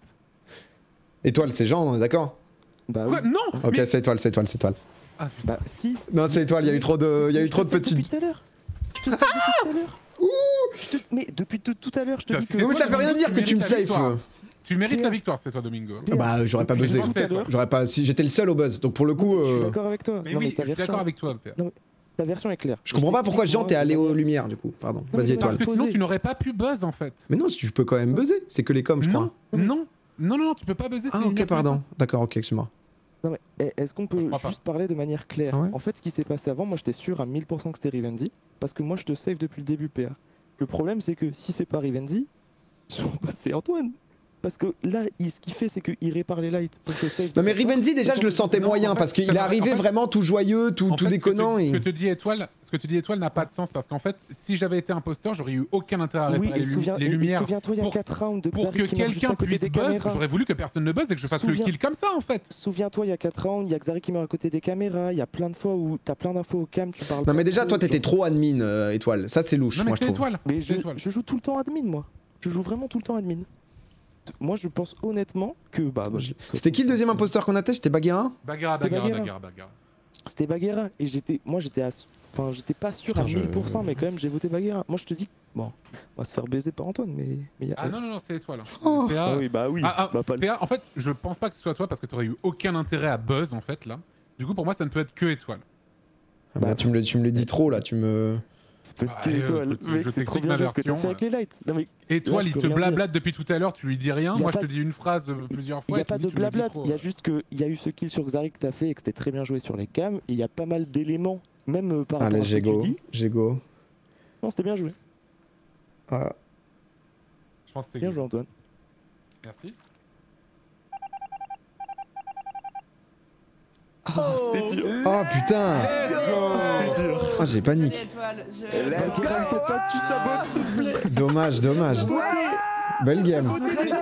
Étoile c'est Jean, on est d'accord? Bah Quoi oui. Non Ok mais- c'est étoile, c'est étoile, c'est étoile. Ah, putain. Bah si. Non c'est étoile, il y a eu trop de, il y a Je eu trop te de sais depuis petites... tout à l'heure. Je te sais depuis tout à l'heure. Je te- Mais depuis tout tout à l'heure, je te Ça, dis que. c'est Mais toi, ça veut rien Domingo, dire tu que tu me mérites la safe. victoire. euh. Tu mérites Pierre. la victoire, c'est toi, Domingo. Ah bah j'aurais pas Depuis buzzé. tout à l'heure. J'aurais pas... Si j'étais le seul au buzz, donc pour le coup... Je suis euh, d'accord avec toi. Mais Non, oui, mais ta je suis version, d'accord avec toi, Pierre. ta version est claire. Je comprends pas pourquoi Jean t'es allé aux lumières du coup, pardon. mais Vas-y c'est étoile. Parce que sinon, Posé. tu n'aurais pas pu buzz en fait. Mais non, tu peux quand même buzzer, c'est que les coms je crois. Non, non, non, non, non, tu peux pas buzzer. si Ah les ok lumières sont pardon, éteintes. d'accord ok excuse-moi. Non mais eh, est-ce qu'on peut Je crois pas. juste parler de manière claire? Ah ouais En fait, ce qui s'est passé avant, moi j'étais sûr à mille pour cent que c'était Rivenzi, parce que moi je te save depuis le début P A. Le problème c'est que si c'est pas Rivenzi, c'est Antoine. Parce que là, il- ce qu'il fait, c'est qu'il répare les lights pour te save. Non mais depuis longtemps. Rivenzi déjà je le sentais Non, moyen en fait, parce qu'il ça est va- arrivé en fait- vraiment tout joyeux, tout, En tout fait, déconnant ce que, te, et... ce que te dit Étoile, ce que te dit Étoile n'a pas de sens parce qu'en fait, si j'avais été imposteur, j'aurais eu aucun intérêt à Oui, réparer et les, lumi- souviens- les et- et lumières. souviens-toi, il y a pour- quatre rounds de Pour Xari que qui meurt juste quelqu'un à côté puisse des buzz, caméras. j'aurais voulu que personne ne buzz et que je fasse Souviens- le kill comme ça en fait. Souviens-toi, il y a quatre rounds, il y a Xari qui meurt à côté des caméras, il y a plein de fois où t'as plein d'infos au cam, tu parles Non pas mais déjà trop, toi t'étais genre- trop admin euh, étoile, ça c'est louche Non mais moi je c'est trouve. Étoile. Mais C'est je, Étoile. je joue tout le temps admin, moi. Je joue vraiment tout le temps admin. Moi, je pense honnêtement que bah, bah, je- C'était qui le deuxième imposteur qu'on a testé? C'était Bagheera? Bagarre, C'était bagarre, Bagheera. bagarre, bagarre. C'était Bagheera et j'étais, moi j'étais, à... enfin j'étais pas sûr Putain, à je- mille pour cent, mais quand même j'ai voté Bagheera. Moi je te dis, bon, on va se faire baiser par Antoine, mais, mais y a... Ah non, non, non, c'est Étoile. Oh. P A, Ah oui, bah oui. Ah, ah, bah, pas le- P A, en fait, je pense pas que ce soit toi parce que t'aurais eu aucun intérêt à buzz en fait là. Du coup, pour moi, ça ne peut être que Étoile. Ah, bah, là, tu me le, tu me le dis trop là, tu me... C'est peut-être Ah, que euh, Étoile. écoute, Mec, je c'est trop t'explique bien ma joué ce que t'as version, fait avec les lights. Non mais Étoile, Là, il je te peux rien blablate depuis tout à l'heure, tu lui dis rien. Y a Moi, pas je te de- dis une phrase euh, plusieurs il fois. n'y et a pas tu me de dis, tu me le dis blabla, trop. il y a juste que il y a eu ce kill sur Xari que t'as fait et que c'était très bien joué sur les cams. Et il y a pas mal d'éléments, même euh, par rapport Allez à ce que j'ai tu go, dis. j'ai go. Non, c'était bien joué. Ah, Je pense que c'est Bien good. joué Antoine. Merci. C'était dur. Oh putain. C'était dur. Oh, j'ai panique. Baguera, fais pas que tu sabotes, s'il te plaît. Dommage, dommage. Belle game.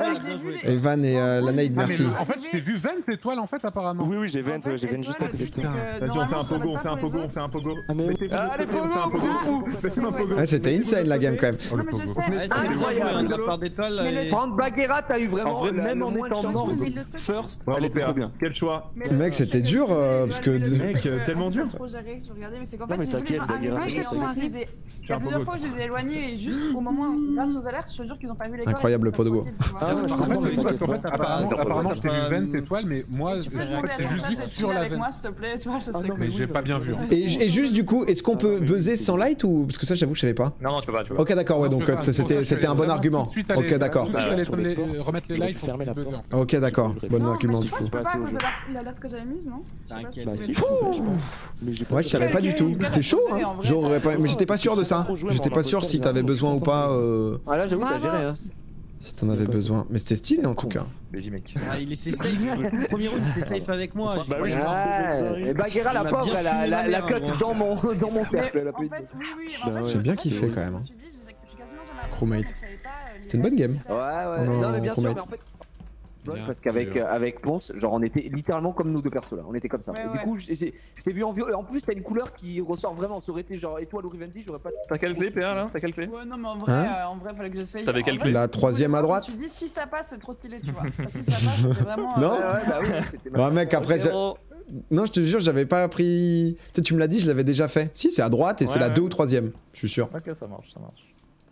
Evan et euh, Lanaïd, Ah, mais merci. le- en fait, je t'ai vu Vent étoile en fait apparemment. Oui, oui, j'ai Vent, ouais, j'ai Vent juste à côté de toi. Vas-y, on fait un pogo, on fait un pogo, on fait un pogo. Ah, mais oui. Allez, pogo, on fait un pogo. Fais-moi un pogo. Ouais, c'était insane la game quand même. Oh, le mais je pogo. sais. Ouais, c'est Incroyable. de la part d'étoiles. et- Prendre Baguera, t'as eu vraiment. En vrai, la- même le en moins de étant chance. mort, Mais le truc- first, Bravo, elle était P A. trop bien. Quel choix. Mais Mec, c'était dur, euh, parce que- Mec, euh, tellement dur. Trop géré, je regardais, mais c'est qu'en Non, fait, mais j'ai vu les t'inquiète, gens Baguera, arriver, et t'inquiète. en fait, je les ai- il y a plusieurs fois, je les ai éloignés et juste au moment, grâce aux alertes, je te jure qu'ils ont pas vu les corps. Incroyable, et le pot de go. tranquille, tu vois. Ah ouais, En fait, je c'est comprends, fou parce t'inquiète qu'en fait, pas. apparemment, Ah, apparemment, t'as je t'ai pas- vu Vent étoile, mais moi, Tu peux j'étais demander à juste Jean-Jacques de sur chiller la avec Vent. moi, s'il te plaît, étoile, ça Ah serait non, cool. Mais j'ai pas bien vu. hein. Et, et juste du coup, est-ce qu'on peut buzzer sans light ou. Parce que ça, j'avoue que je savais pas. Non, non, tu peux pas, tu peux pas. Ok, d'accord, ouais, Non, donc tu peux pas. euh, C'est pour ça c'était que c'était je un vais bon vraiment argument. tout de suite aller- Ok, d'accord. tout de suite Bah, aller sur les les- portes, remettre les tu lights peux pour fermer qu'ils la se buzzent porte. ensemble. Ok, d'accord. Bon Non, argument mais du je crois coup. que je peux Pas pas à assez cause de aujourd'hui. la- l'alerte que j'avais mise, non Je sais pas T'inquiète. si Bah tu si, peux- je sais, je pense. Mais j'ai pas Ouais, je savais pas du tout. C'était chaud, hein. J'aurais pas. Mais j'étais pas sûr de ça. J'étais pas sûr si t'avais besoin ou pas. euh, Ah là, j'avoue, t'as Bravo. géré. hein. Si t'en avais besoin. Mais c'était stylé en tout cas. B J, mec. Ah, il est c'est safe. Le premier round, c'est safe avec moi. Bah oui, J'ai- je sais. Ouais. Et Baguera, la Il m'a pauvre, bien elle a fumé la, la la mère, cut gros. dans mon, dans mon Mais cercle. Elle a en plus. fait, oui, oui, Bah en fait, ouais. J'ai bien je- kiffé je- quand même, hein. je- je- je- je- je- je- quasiment jamais Chromate. donc je savais pas, euh, les C'était une bonne game. Ouais, ouais. Non, Non, mais bien sûr, Chromate. mais en fait. Bien Parce qu'avec sûr. euh, avec Ponce, genre on était littéralement comme nous deux persos là, on était comme ça. Ouais, et ouais. du coup, j'ai- j'ai- je t'ai vu en violet. En plus, t'as une couleur qui ressort vraiment. Ça aurait été genre étoile ou Rivendi, j'aurais pas. T'as quelle clé, P A, là? T'as quelle clé? Ouais, non, mais en vrai, Hein euh, en vrai, fallait que j'essaye. T'avais En quelle vrai, clé La troisième à droite. Tu dis si ça passe, c'est trop stylé, tu vois. Si ça passe, c'était vraiment. Non. Ouais, euh, ouais, bah oui, c'était Ouais, mec, après. j'ai- Non, je te jure, j'avais pas pris. Tu sais, tu me l'as dit, je l'avais déjà fait. Si, c'est à droite et c'est Ouais, la ouais. deux ou troisième. Je suis sûr. Ok, ça marche, ça marche.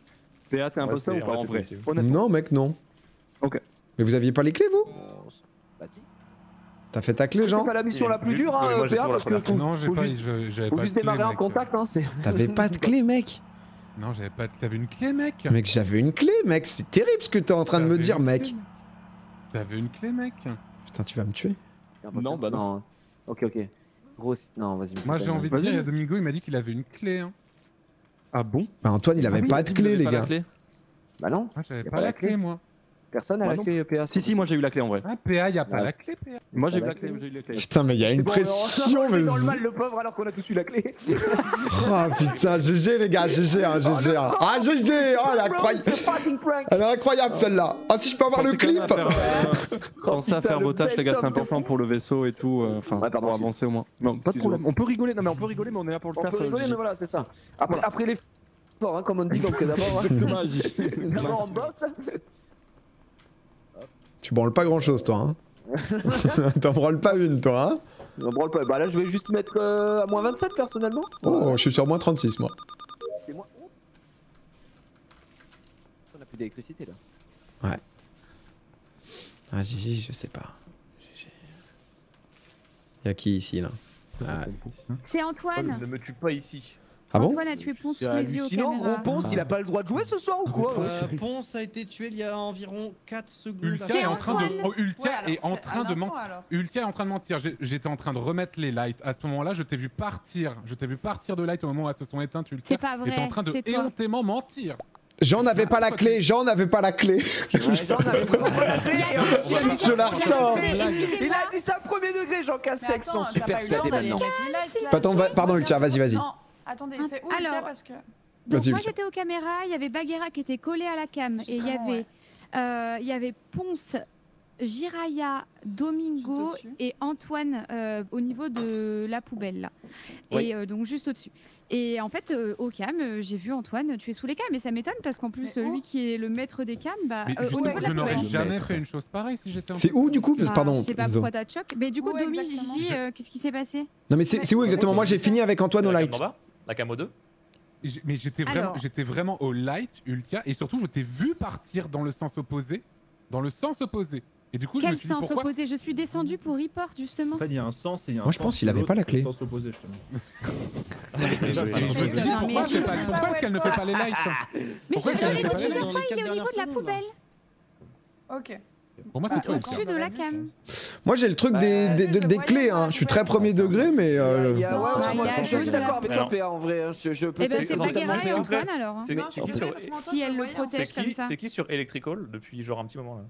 P A, t'es un Ouais, peu ça c'est- ou pas ouais, en c'est vrai possible. Honnêtement. Non, mec, non. Ok. Mais vous aviez pas les clés, vous? Bah si. T'as fait ta clé, C'est Jean? pas la mission Si, la plus juste- dure, ouais, hein, moi, j'ai P A, toujours la parce que première faut, Non, j'ai faut pas, juste, je- j'avais faut pas juste de clé, démarrer en mec. contact, hein. C'est. T'avais pas de clé, mec. Non, j'avais pas. T'avais une clé, mec. Mec, j'avais une clé, mec. C'est terrible ce que t'es en train de me T'avais dire, une mec. clé, T'avais une clé, mec. Putain, tu vas me tuer. Non, bah non. Ok, ok. Gros, non, vas-y. Moi, j'ai envie de Vas-y. dire, il y a Domingo, il m'a dit qu'il avait une clé. Hein. Ah bon? Bah, Antoine, il avait Ah oui, pas de vous clé, avez les pas la gars. clé. Bah non. Moi, j'avais Y a pas la clé, moi. Personne a Moi la non. clé P A. Si, si, moi j'ai eu la clé en vrai. Ah, P A, y a pas Ouais. la clé, P A. Moi j'ai eu T'as la la clé, clé j'ai eu la clé. Putain, mais il y a une C'est bon, pression, on est mais. dans le mal, le pauvre, alors qu'on a tous eu la clé. Oh putain, G G, les gars, G G, hein, G G. hein. Ah, G G, oh, elle est incroyable. Elle est incroyable, celle-là. Ah, si je peux avoir le Pensez quand même clip. à faire, euh, Pensez à putain, faire le vos tâches, les gars, best c'est of de important pour le vaisseau et tout. euh, Enfin, Ouais, pardon, pour avancer au moins. Non, pas de Excuse-moi. problème. On peut rigoler, non mais on peut rigoler, mais on est là pour le On taf. peut euh, rigoler, J J. mais voilà, c'est ça. Après, après les forts, hein, comme on dit, donc euh, d'abord. hein. Exactement, J J. D'abord on bosse. Tu branles pas grand chose, toi, hein. T'en branles pas une, toi, hein. On branle pas. Bah là, je vais juste mettre euh, à moins vingt-sept personnellement. Oh, je suis sur moins trente-six, moi. C'est moi. Oh. On a plus d'électricité là. Ah, Gigi, je sais pas. Gigi. Y'a qui ici, là? Ah, C'est Antoine. Ne me tue pas ici. ah bon? Antoine a tué Ponce C'est sous les yeux aux hallucinant, caméras. Gros Ponce, il a pas le droit de jouer ce soir ou quoi? Euh, Ponce a été tué il y a environ quatre secondes. Ultia C'est est en train de, Antoine. oh, Ultia Ouais, alors, est en c'est train un de instant, mentir. alors. Ultia est en train de mentir. J'ai- J'étais en train de remettre les lights. À ce moment-là, je t'ai vu partir. Je t'ai vu partir de light au moment où elles se sont éteintes. Ultia. C'est pas vrai, Et t'es en train de c'est toi. éhontément mentir. Jean n'avait pas la clé, Jean n'avait pas la clé. Ouais, Jean n'avait vraiment pas la clé. et en plus, il a dit Je la ressors. Il Excusez-moi. a dit ça premier degré, Jean Mais Castex, attends, sont t'as super pas eu le temps persuadés d'aller maintenant. checker les lights, là. Pardon, va- pardon, Ultia, vas-y, vas-y. Non, attendez, c'est où Ultia Alors, parce que. Donc Vas-y, moi Ultia. j'étais aux caméras, il y avait Baguera qui était collé à la cam et il y Justement, avait euh, il y avait Ponce, Jiraya, Domingo Juste au-dessus. et Antoine euh, au niveau de la poubelle là. Oui. Et euh, donc juste au-dessus. Et en fait euh, au cam, euh, j'ai vu Antoine tuer sous les cams et ça m'étonne parce qu'en plus Mais où lui qui est le maître des cams, bah, Mais euh, au justement, niveau de je la n'aurais poubelle. jamais Maître. fait une chose pareille si j'étais un C'est peu où, seul. du coup? Bah, Pardon, je sais pas Zo. pourquoi t'as de choc. Mais du coup, Où Domi, exactement Gigi, euh, qu'est-ce qui s'est passé? Non, mais c'est c'est où exactement? Moi, j'ai fini avec Antoine C'est au la light. cam d'en bas? La cam au deux? Et j'ai- Mais j'étais vraiment, Alors. j'étais vraiment au light, Ultia, et surtout je t'ai vu partir dans le sens opposé, dans le sens opposé. Et du coup, je me Quel suis dit sens pourquoi. opposé? Je suis descendue pour report justement. En fait, il y a un sens et il y a un Moi, je sens pense qu'il de avait l'autre, pas la c'est clé. le sens opposé, justement. Et je me suis dit Non, pourquoi, mais- je fais pas- pourquoi est-ce qu'elle ne fait pas les lights? Mais Pourquoi je est-ce qu'elle l'ai ne dit fait pas les plusieurs lights? fois, il est au niveau de la poubelle. Ok. Pour moi, c'est toi. Au-dessus de la cam. Moi, j'ai le truc des, Euh, des, je des- le des voyais clés, dans hein. la Je suis très poubelle. premier degré, mais. euh, Il y a- ouais, ouais, Ah, moi, il y a je suis juste deux. d'accord avec toi, Alors. P A, en vrai. hein, Je, je peux Eh ben c'est totalement Baguera faire. et s'il vous plaît. Antoine alors. hein. C'est Non, c'est s'il qui vous sur plaît, parce que moi, Si elle le je voyais, en fait. protège c'est comme qui, ça. c'est qui sur Electrical depuis genre un petit moment là?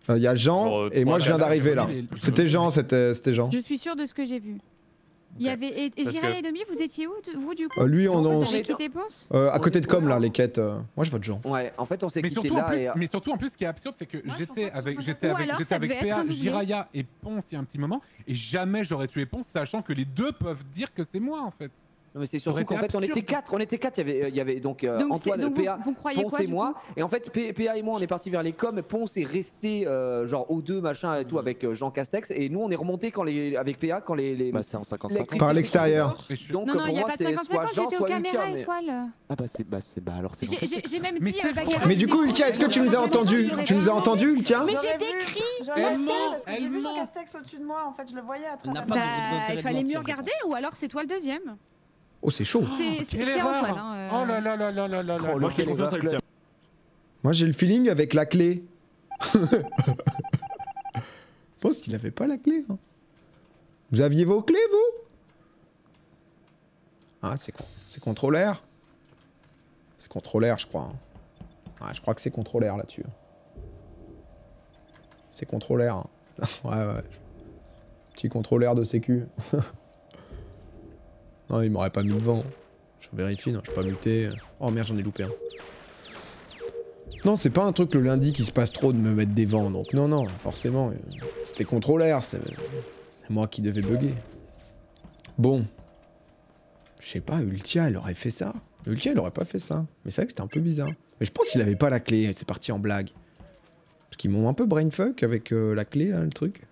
Il euh, y a Jean Genre, euh, et moi trois je viens gars, d'arriver là. les- les- C'était Jean, c'était c'était Jean. Je suis sûre de ce que j'ai vu. Il y avait et, et Parce Giral que- et Demi, vous étiez où de- vous du coup? Euh, lui, on, on, Vous on avez est- quitté Ponce? euh, à on côté est- de com là, les quêtes. euh, Moi je vote Jean. Ouais, en fait, on s'est Mais quitté surtout, en là plus, et. mais surtout en plus, ce qui est absurde, c'est que je pense j'étais pas que avec, ce soit j'étais Ou avec, alors, j'étais ça avec devait être P A, un doublé. Jiraya et Ponce il y a un petit moment, et jamais j'aurais tué Ponce, sachant que les deux peuvent dire que c'est moi en fait. Non, mais c'est Ça aurait surtout qu'en été fait, on était absurde. quatre. On était quatre. Il y avait, il y avait donc, euh, Donc, c'est- Antoine, donc P A, vous, vous croyez Ponce quoi et du moi. coup? Et en fait, P- PA et moi, on est partis vers les coms. Ponce est resté euh, genre aux deux machin et tout avec euh, Jean Castex. Et nous, on est remonté quand les, avec P A quand les. les... Bah, c'est en cinquante L'électricité Par l'extérieur. Et je- Donc Non, non, pour il n'y a moi, pas de c'est cinquante soit cinquante, Jean, j'étais aux soit caméras Ultia. Mais... étoile. Ah bah c'est bah c'est bah alors c'est J'ai- dans ta J'ai tête. j'ai même Mais dit c'est euh, faux. Bagheera, Mais il du dit coup, qu'on Ultia, est-ce que tu nous as entendu? Tu nous as entendu, Ultia? Mais J'aurais j'ai vu- décrit. J'aurais Elle vu ment, parce que elle j'ai vu Jean ment. Castex au-dessus de moi, en fait, je le voyais à Elle n'a travers. pas la- de raison Bah, d'intérêt il de fallait mentir, mieux je regarder ou alors c'est toi le deuxième. Oh, c'est chaud. C'est c'est- Quelle c'est erreur. Antoine. hein, euh. Oh là là là là là là là. Oh, Moi je fais lequel confiance à est Ultia. Moi j'ai le feeling avec la clé. Je pense qu'il avait pas la clé. hein. Vous aviez vos clés, vous? Ah, c'est con- c'est contrôleur. C'est contrôleur, je crois. hein. Ouais, je crois que c'est contrôleur là-dessus. C'est contrôleur. hein. ouais, ouais. Petit contrôleur de sécu. non, il m'aurait pas mis devant. Je vérifie, non, je suis pas muté. Oh merde, j'en ai loupé un. Non, c'est pas un truc le lundi qui se passe trop de me mettre des vents, donc non, non, forcément. euh, C'était contrôleur, c'est c'est moi qui devais bugger. Bon. Je sais pas, Ultia, elle aurait fait ça. Ultia, elle aurait pas fait ça. Mais c'est vrai que c'était un peu bizarre. Mais je pense qu'il avait pas la clé, c'est parti en blague. Parce qu'ils m'ont un peu brainfuck avec euh, la clé, là, le truc.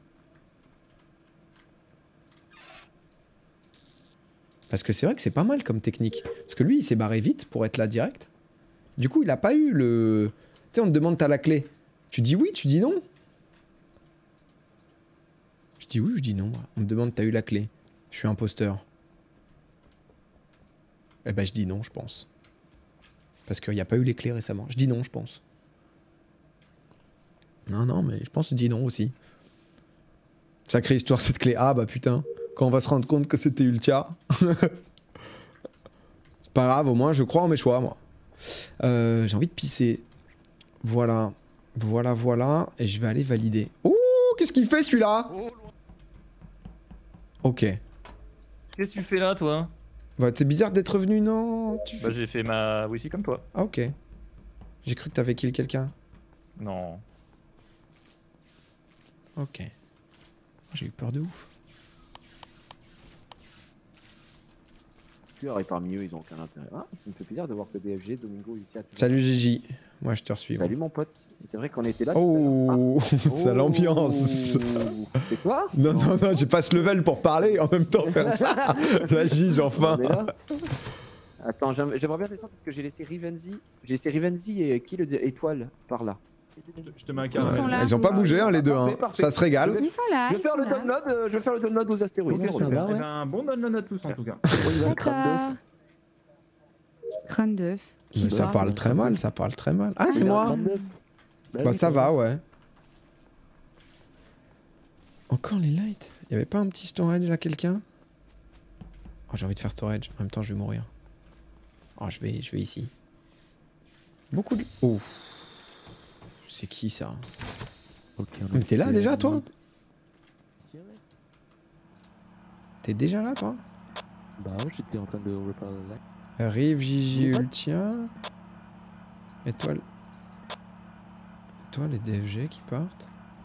Parce que c'est vrai que c'est pas mal comme technique. Parce que lui, il s'est barré vite pour être là direct. Du coup, il a pas eu le... Tu sais, on te demande t'as la clé. Tu dis oui, tu dis non. Je dis oui, je dis non. On me demande t'as eu la clé. Je suis imposteur. Eh ben, je dis non, je pense. Parce qu'il n'y a pas eu les clés récemment. Je dis non, je pense. Non, non, mais je pense que je dis non aussi. Sacrée histoire, cette clé. Ah, bah putain. Quand on va se rendre compte que c'était Ultia. C'est pas grave, au moins je crois en mes choix, moi. Euh, j'ai envie de pisser. Voilà. Voilà, voilà. Et je vais aller valider. Ouh, qu'est-ce qu'il fait celui-là? Ok. Qu'est-ce que tu fais là, toi? Bah, t'es bizarre d'être revenu, non? Tu fais- Bah, j'ai fait ma wifi comme toi. Ah, ok. J'ai cru que t'avais kill quelqu'un. Non. Ok. J'ai eu peur de ouf. Et parmi eux, ils ont aucun intérêt. Ah, ça me fait plaisir de voir que D F G, Domingo, Ultia. tout- Salut Gigi. Moi, je te reçois. Salut mon pote. C'est vrai qu'on était là. Oh, tout à ça l'heure. l'ambiance. Oh, c'est toi? Non, non, non, j'ai pas ce level pour parler et en même temps faire ça. La Gigi, enfin. On est là. Attends, j'aime- j'aimerais bien descendre parce que j'ai laissé Rivenzi. J'ai laissé Rivenzi et qui le étoile par là. Je te mets un Ils carré. sont là. Ils ont pas bougé, hein, les deux. Hein. Parfait, parfait. Ça se régale. Ils sont là. Je vais ils faire sont le là. download, euh, je vais faire le download aux astéroïdes. Ok, ça super. va, Eh ouais. ben, bon download à tous en tout cas. D'accord. Crâne d'œuf. Mais ça parle très mal, ça parle très mal. Ah, c'est moi. Bah, ça va, ouais. Encore les lights. Y avait pas un petit storage à quelqu'un? Oh, j'ai envie de faire storage. En même temps, je vais mourir. Oh, je vais, je vais ici. Beaucoup de. Oh. C'est qui ça? Mais t'es là déjà, toi? T'es déjà là, toi? Bah ouais, j'étais en train de reparler là. Rive, Gigi, Ultia. Étoile. Étoile et D F G qui partent.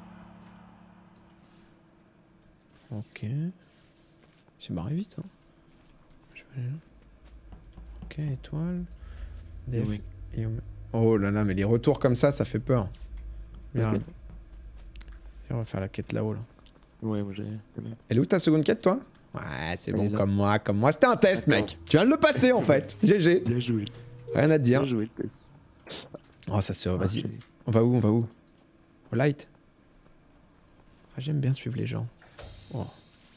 Ok. J'ai barré vite, hein. Je vais aller là. Ok, étoile. D F G. Et on- Oh là là, mais les retours comme ça, ça fait peur. Merde. Ok. Et on va faire la quête là-haut, là. Ouais, moi j'ai. Elle est où ta seconde quête, toi? Ouais, c'est Elle bon, est là. comme moi, comme moi. C'était un test, D'accord. mec. Tu viens de le passer, en fait. G G. Bien joué. Rien à te dire. Bien joué le test. Oh, ça se... Vas-y. Ah, On va où? On va où? Au light? Ah, j'aime bien suivre les gens. Oh.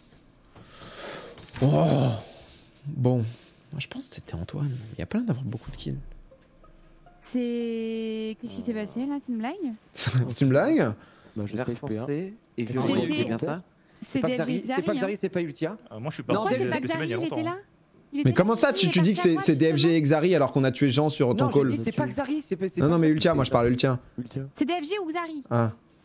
Oh. Bon. Je pense que c'était Antoine. Il y a plein d'avoir beaucoup de kills. C'est. Qu'est-ce qui s'est passé là? C'est une blague? C'est une blague? Bah, je Vert sais P A. foncé et J'étais- violent, c'est bien ça? C'est pas D F G Xari, c'est pas Xari. Xari, c'est pas Ultia. Euh, moi, je suis Non, parti Pourquoi c'est de pas cette Xari? semaine il y a Il était longtemps. là? Il était Mais là, comment ça? il Tu, est tu dis que parti à c'est droite, c'est D F G justement. et Xari alors qu'on a tué Jean sur ton Non, j'ai call? dit c'est pas Xari, c'est pas. c'est Non, pas non, mais ça. Ultia, moi je parle Ultia. Ultia. C'est D F G ou Xari? Ah.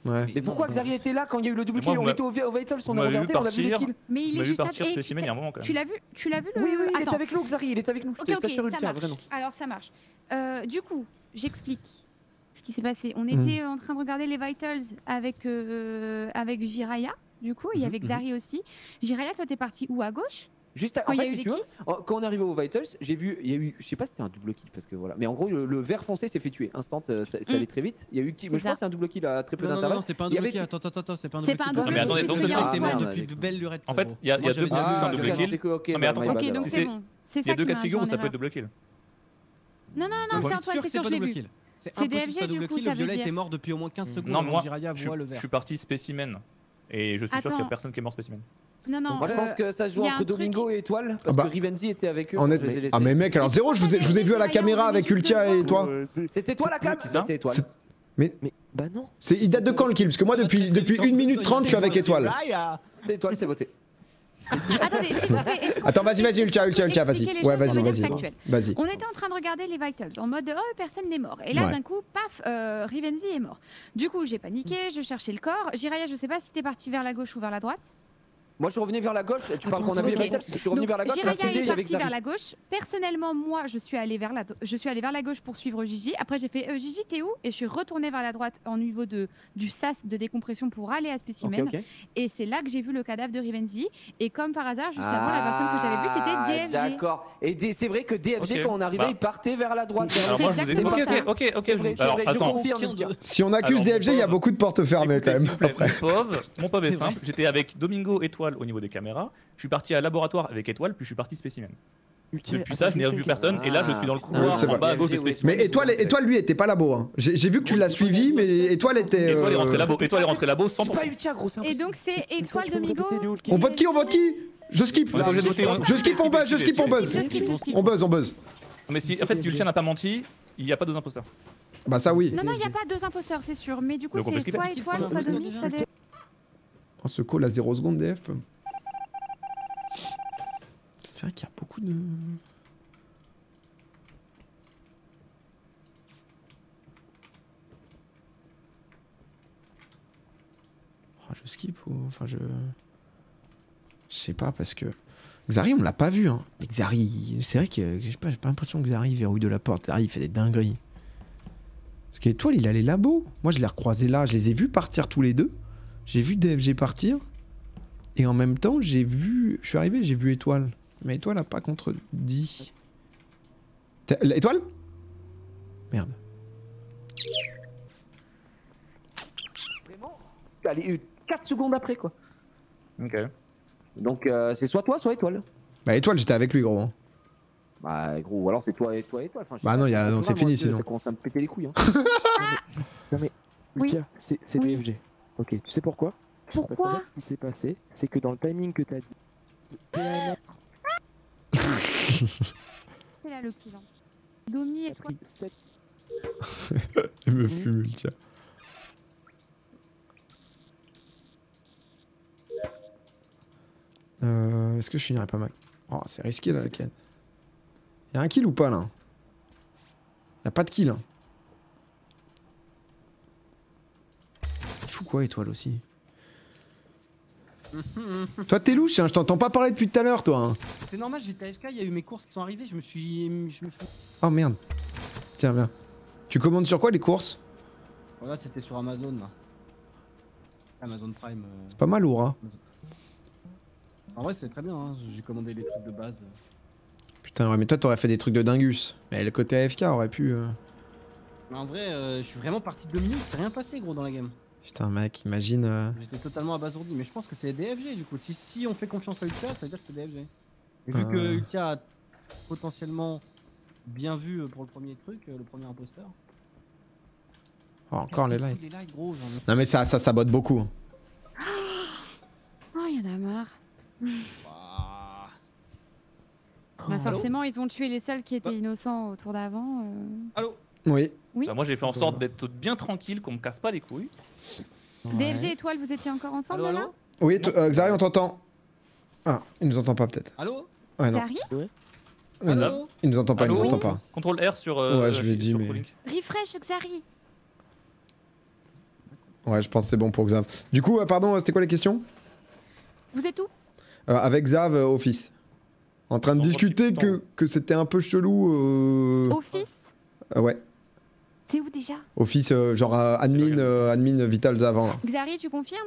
Ouais. Mais pourquoi Xari était là quand il y a eu le double Mais moi, kill? vous On m'a- était au au Vitals, on vous a m'avez regardé, vu on a vu les partir. kills. Mais il Vous est m'avez vu juste à... partir et spécimen il y a un tu- moment quand même. Tu l'as vu Tu l'as vu le... Oui, oui, il était Attends. avec nous, Xari, il était avec nous. Ok, J'étais ok, sur ça Ultia, marche. vraiment. Alors ça marche. Euh, du coup, j'explique ce qui s'est passé. On Hmm. était en train de regarder les Vitals avec, euh, avec Jiraya, du coup, il y Mhm, avait Xari aussi. Jiraya, toi, t'es parti où, à gauche? Juste à- Quand en il y a fait, eu si les tu vois, kills en- quand on est arrivé au Vitals, j'ai vu, il y a eu, je sais pas si c'était un double kill parce que voilà, mais en gros le, le vert foncé s'est fait tuer, instant, euh, ça, ça Mm. allait très vite. Il y a eu, qui- mais je ça. pense que c'est un double kill à très peu Non, non, d'intervalle. non, c'est pas un Il y double avait- kill. Attends, attends, attends, c'est pas un C'est double pas un kill. double Ah, mais attendez, kill, donc parce c'est qu'il y a ça. T'es un mort toile. merde, depuis belle lurette. En fait, il y a, il y a deux j'avais cas déjà où c'est un vu, double euh, kill. c'est que- ok, Ah, bah, mais attends, my bad, Ok, alors. donc Si c'est c'est- bon. C'est Il y a ça deux qui cas m'a de figure où induit en ça peut être erreur. double kill. Non, non, non, Je c'est suis un toile, sûr c'est que sûr, pas je l'ai double vu. kill. C'est C'est impossible que ce D F G, soit du double coup, kill. ça Le veut violet dire. était mort depuis au moins quinze secondes. Non, avant moi, que Jiraya je voit le suis- je vert. suis parti spécimen. Et je suis sûr qu'il y a Attends. personne qui est mort spécimen. Non, non. Moi je pense euh, que ça se joue y a entre un truc- Domingo et Étoile parce Ah bah, que Rivenzi était avec eux. En quand net- je les ai laissés. Ah mais mec, alors Mais zéro, je vous ai, je vous ai vu à la Jiraya, caméra on avec est juste Ultia et devant. toi. Euh, c'est- C'était toi la cam? Qui ça Ouais, c'est Étoile. C'est- Mais Mais bah non. c'est, il date de quand le kill? Parce que moi depuis, depuis une minute trente je suis avec Étoile. C'est Étoile, c'est voté. Attendez, s'il vous plaît. est-ce qu'on Attends, peut vas-y, vas-y, Ultia, Ultia, Ultia, vas-y. expliquer les Ouais, choses de vas-y, manière vas-y. factuelle. Vas-y. On était en train de regarder les Vitals en mode oh personne n'est mort et là Ouais. d'un coup paf euh, Rivenzi est mort. Du coup j'ai paniqué, je cherchais le corps. Jiraya je sais pas si t'es parti vers la gauche ou vers la droite. Moi je suis revenu vers la gauche. Tu parles Attends, qu'on a vu les ok. Vitals? Je suis revenu Donc, vers la gauche. Jiraya T G, est il y avait parti vers Xari. la gauche. Personnellement moi je suis allé vers la je suis allé vers la gauche pour suivre Gigi. Après j'ai fait euh, Gigi t'es où? Et je suis retournée vers la droite au niveau de du sas de décompression pour aller à Ok, spécimen. ok. Et c'est là que j'ai vu le cadavre de Rivenzi. Et comme par hasard juste avant la personne que j'avais vue Ah, c'était D F G. D'accord. Et D- c'est vrai que D F G Ok. quand on arrivait Bah. il partait vers la droite. vers Alors le moi, centre. je vous ai exactement dit. ça. Ok, ok, ok. C'est je vrai, vous- c'est Alors vrai, je attends. confirme. Aucun de- Si on accuse Alors, D F G, il y a mon beaucoup de portes fermées Écoutez, quand s'il même. vous plaît, Après. Mon pauvre, mon pauvre est C'est vrai. simple. J'étais avec Domingo Étoile au niveau des caméras. Je suis parti à laboratoire avec Étoile, puis je suis parti spécimen. Ultia, Depuis attends, ça, je n'ai juste revu une personne. Et là, je suis dans le Ah, couloir c'est en vrai. bas à gauche de D F G, oui. spécimen. Mais Étoile, Étoile lui était pas labo. Hein. J'ai j'ai vu que tu l'as suivi, mais Étoile était. Étoile est euh, rentré labo. Étoile est rentré labo C'est cent pour pas cent. Ultia gros, c'est Et impossible. donc c'est Ultia, Étoile tu peux me Domingo. répéter les Hulk On vote qui? On vote qui? Je skip. On est pas obligé de voter, hein. Je skip, on buzz, je skip, on buzz. Je skip, je skip. On buzz, on buzz. Mais si, en fait, si Ultia n'a pas menti, il n'y a pas deux imposteurs. Bah ça oui. Non, non, il n'y a pas deux imposteurs, c'est sûr. Mais du coup, Donc, on peut c'est skipper. soit Skip, étoile, skip, soit skip, demi, skip, soit skip. des. Oh, ce call à zéro seconde D F. C'est vrai qu'il y a beaucoup de. Oh, je skip ou. Enfin, je. Je sais pas parce que. Xari, on l'a pas vu, hein. Mais Xari, c'est vrai que j'ai pas, j'ai pas l'impression que Xari verrouille de la porte. Xari, il fait des dingueries. Parce qu'Étoile, il a les labos. Moi, je l'ai recroisé là. Je les ai vus partir tous les deux. J'ai vu D F G partir. Et en même temps, j'ai vu. Je suis arrivé, j'ai vu Étoile. Mais Étoile a pas contredit. T'as- Étoile? Merde. Vraiment Allez, quatre secondes après quoi. Ok. Donc euh, c'est soit toi, soit Étoile. Bah, Étoile, j'étais avec lui, gros. hein. Bah gros, alors c'est toi et toi, Étoile. Enfin, je sais Bah pas, non, y a- c'est non, pas c'est grave, fini, moi, sinon. Ça commence à me péter les couilles. Hein. Non mais Oui. Ultia, c'est c'est Oui. D F G. Ok, tu sais pourquoi? Parce qu'en Pourquoi fait, ce qui s'est passé, c'est que dans le timing que t'as dit, P M C'est là le kill. hein. Domi a et toi. pris sept Il me fume, tiens. Euh, Est-ce que je finirai pas ma... Oh, c'est risqué là, la quête. Y'a un kill ou pas là? Y'a pas de kill. Hein. Il fout quoi, Étoile aussi? Toi, t'es louche, hein, je t'entends pas parler depuis tout à l'heure, toi. Hein. C'est normal, j'étais A F K, il y a eu mes courses qui sont arrivées, je me suis. Je me suis... Oh merde. Tiens, viens. Tu commandes sur quoi les courses? Voilà, c'était sur Amazon là. Amazon Prime. euh. C'est pas mal lourd, hein. En vrai, c'est très bien, hein. J'ai commandé les trucs de base. Putain, ouais, mais toi, t'aurais fait des trucs de dingus. Mais le côté A F K aurait pu. euh, Mais en vrai, euh, je suis vraiment parti de deux minutes, c'est rien passé gros dans la game. Putain, mec, imagine. euh, J'étais totalement abasourdi, mais je pense que c'est D F G du coup. Si, si on fait confiance à Ultia, ça veut dire que c'est D F G. Et vu Euh. que Ultia a potentiellement bien vu euh, pour le premier truc, euh, le premier imposteur. Oh, encore les Qu'est-ce lights. qu'il fout, les lights, gros, j'en ai- Non, mais ça, ça sabote beaucoup. hein. Oh, il y en a marre. Ouah. Bah, Allô forcément, ils ont tué les seuls qui étaient Bah. innocents au tour d'avant. euh. Allô Oui. Oui. Bah, moi, j'ai fait en sorte d'être bien tranquille, qu'on me casse pas les couilles. D F G et Étoile, vous étiez encore ensemble Allô, là allô Oui, t- euh, Xari, on t'entend. Ah, il nous entend pas peut-être. Allô Ouais, non. Xari Ouais, non. Allô Il nous entend pas, il nous Allô entend pas. Contrôle R sur. euh, Ouais, je l'ai chez- dit, sur mais- Prolink. Refresh, Xari. Ouais, je pense que c'est bon pour Xav. Du coup, euh, pardon, c'était quoi les questions? Vous êtes où? euh, Avec Xav, euh, Office. En train de En discuter que, que c'était un peu chelou. Euh... Office? euh, ouais. C'est où déjà? Office, euh, genre euh, admin, euh, admin Vital d'avant. là. Xari, tu confirmes?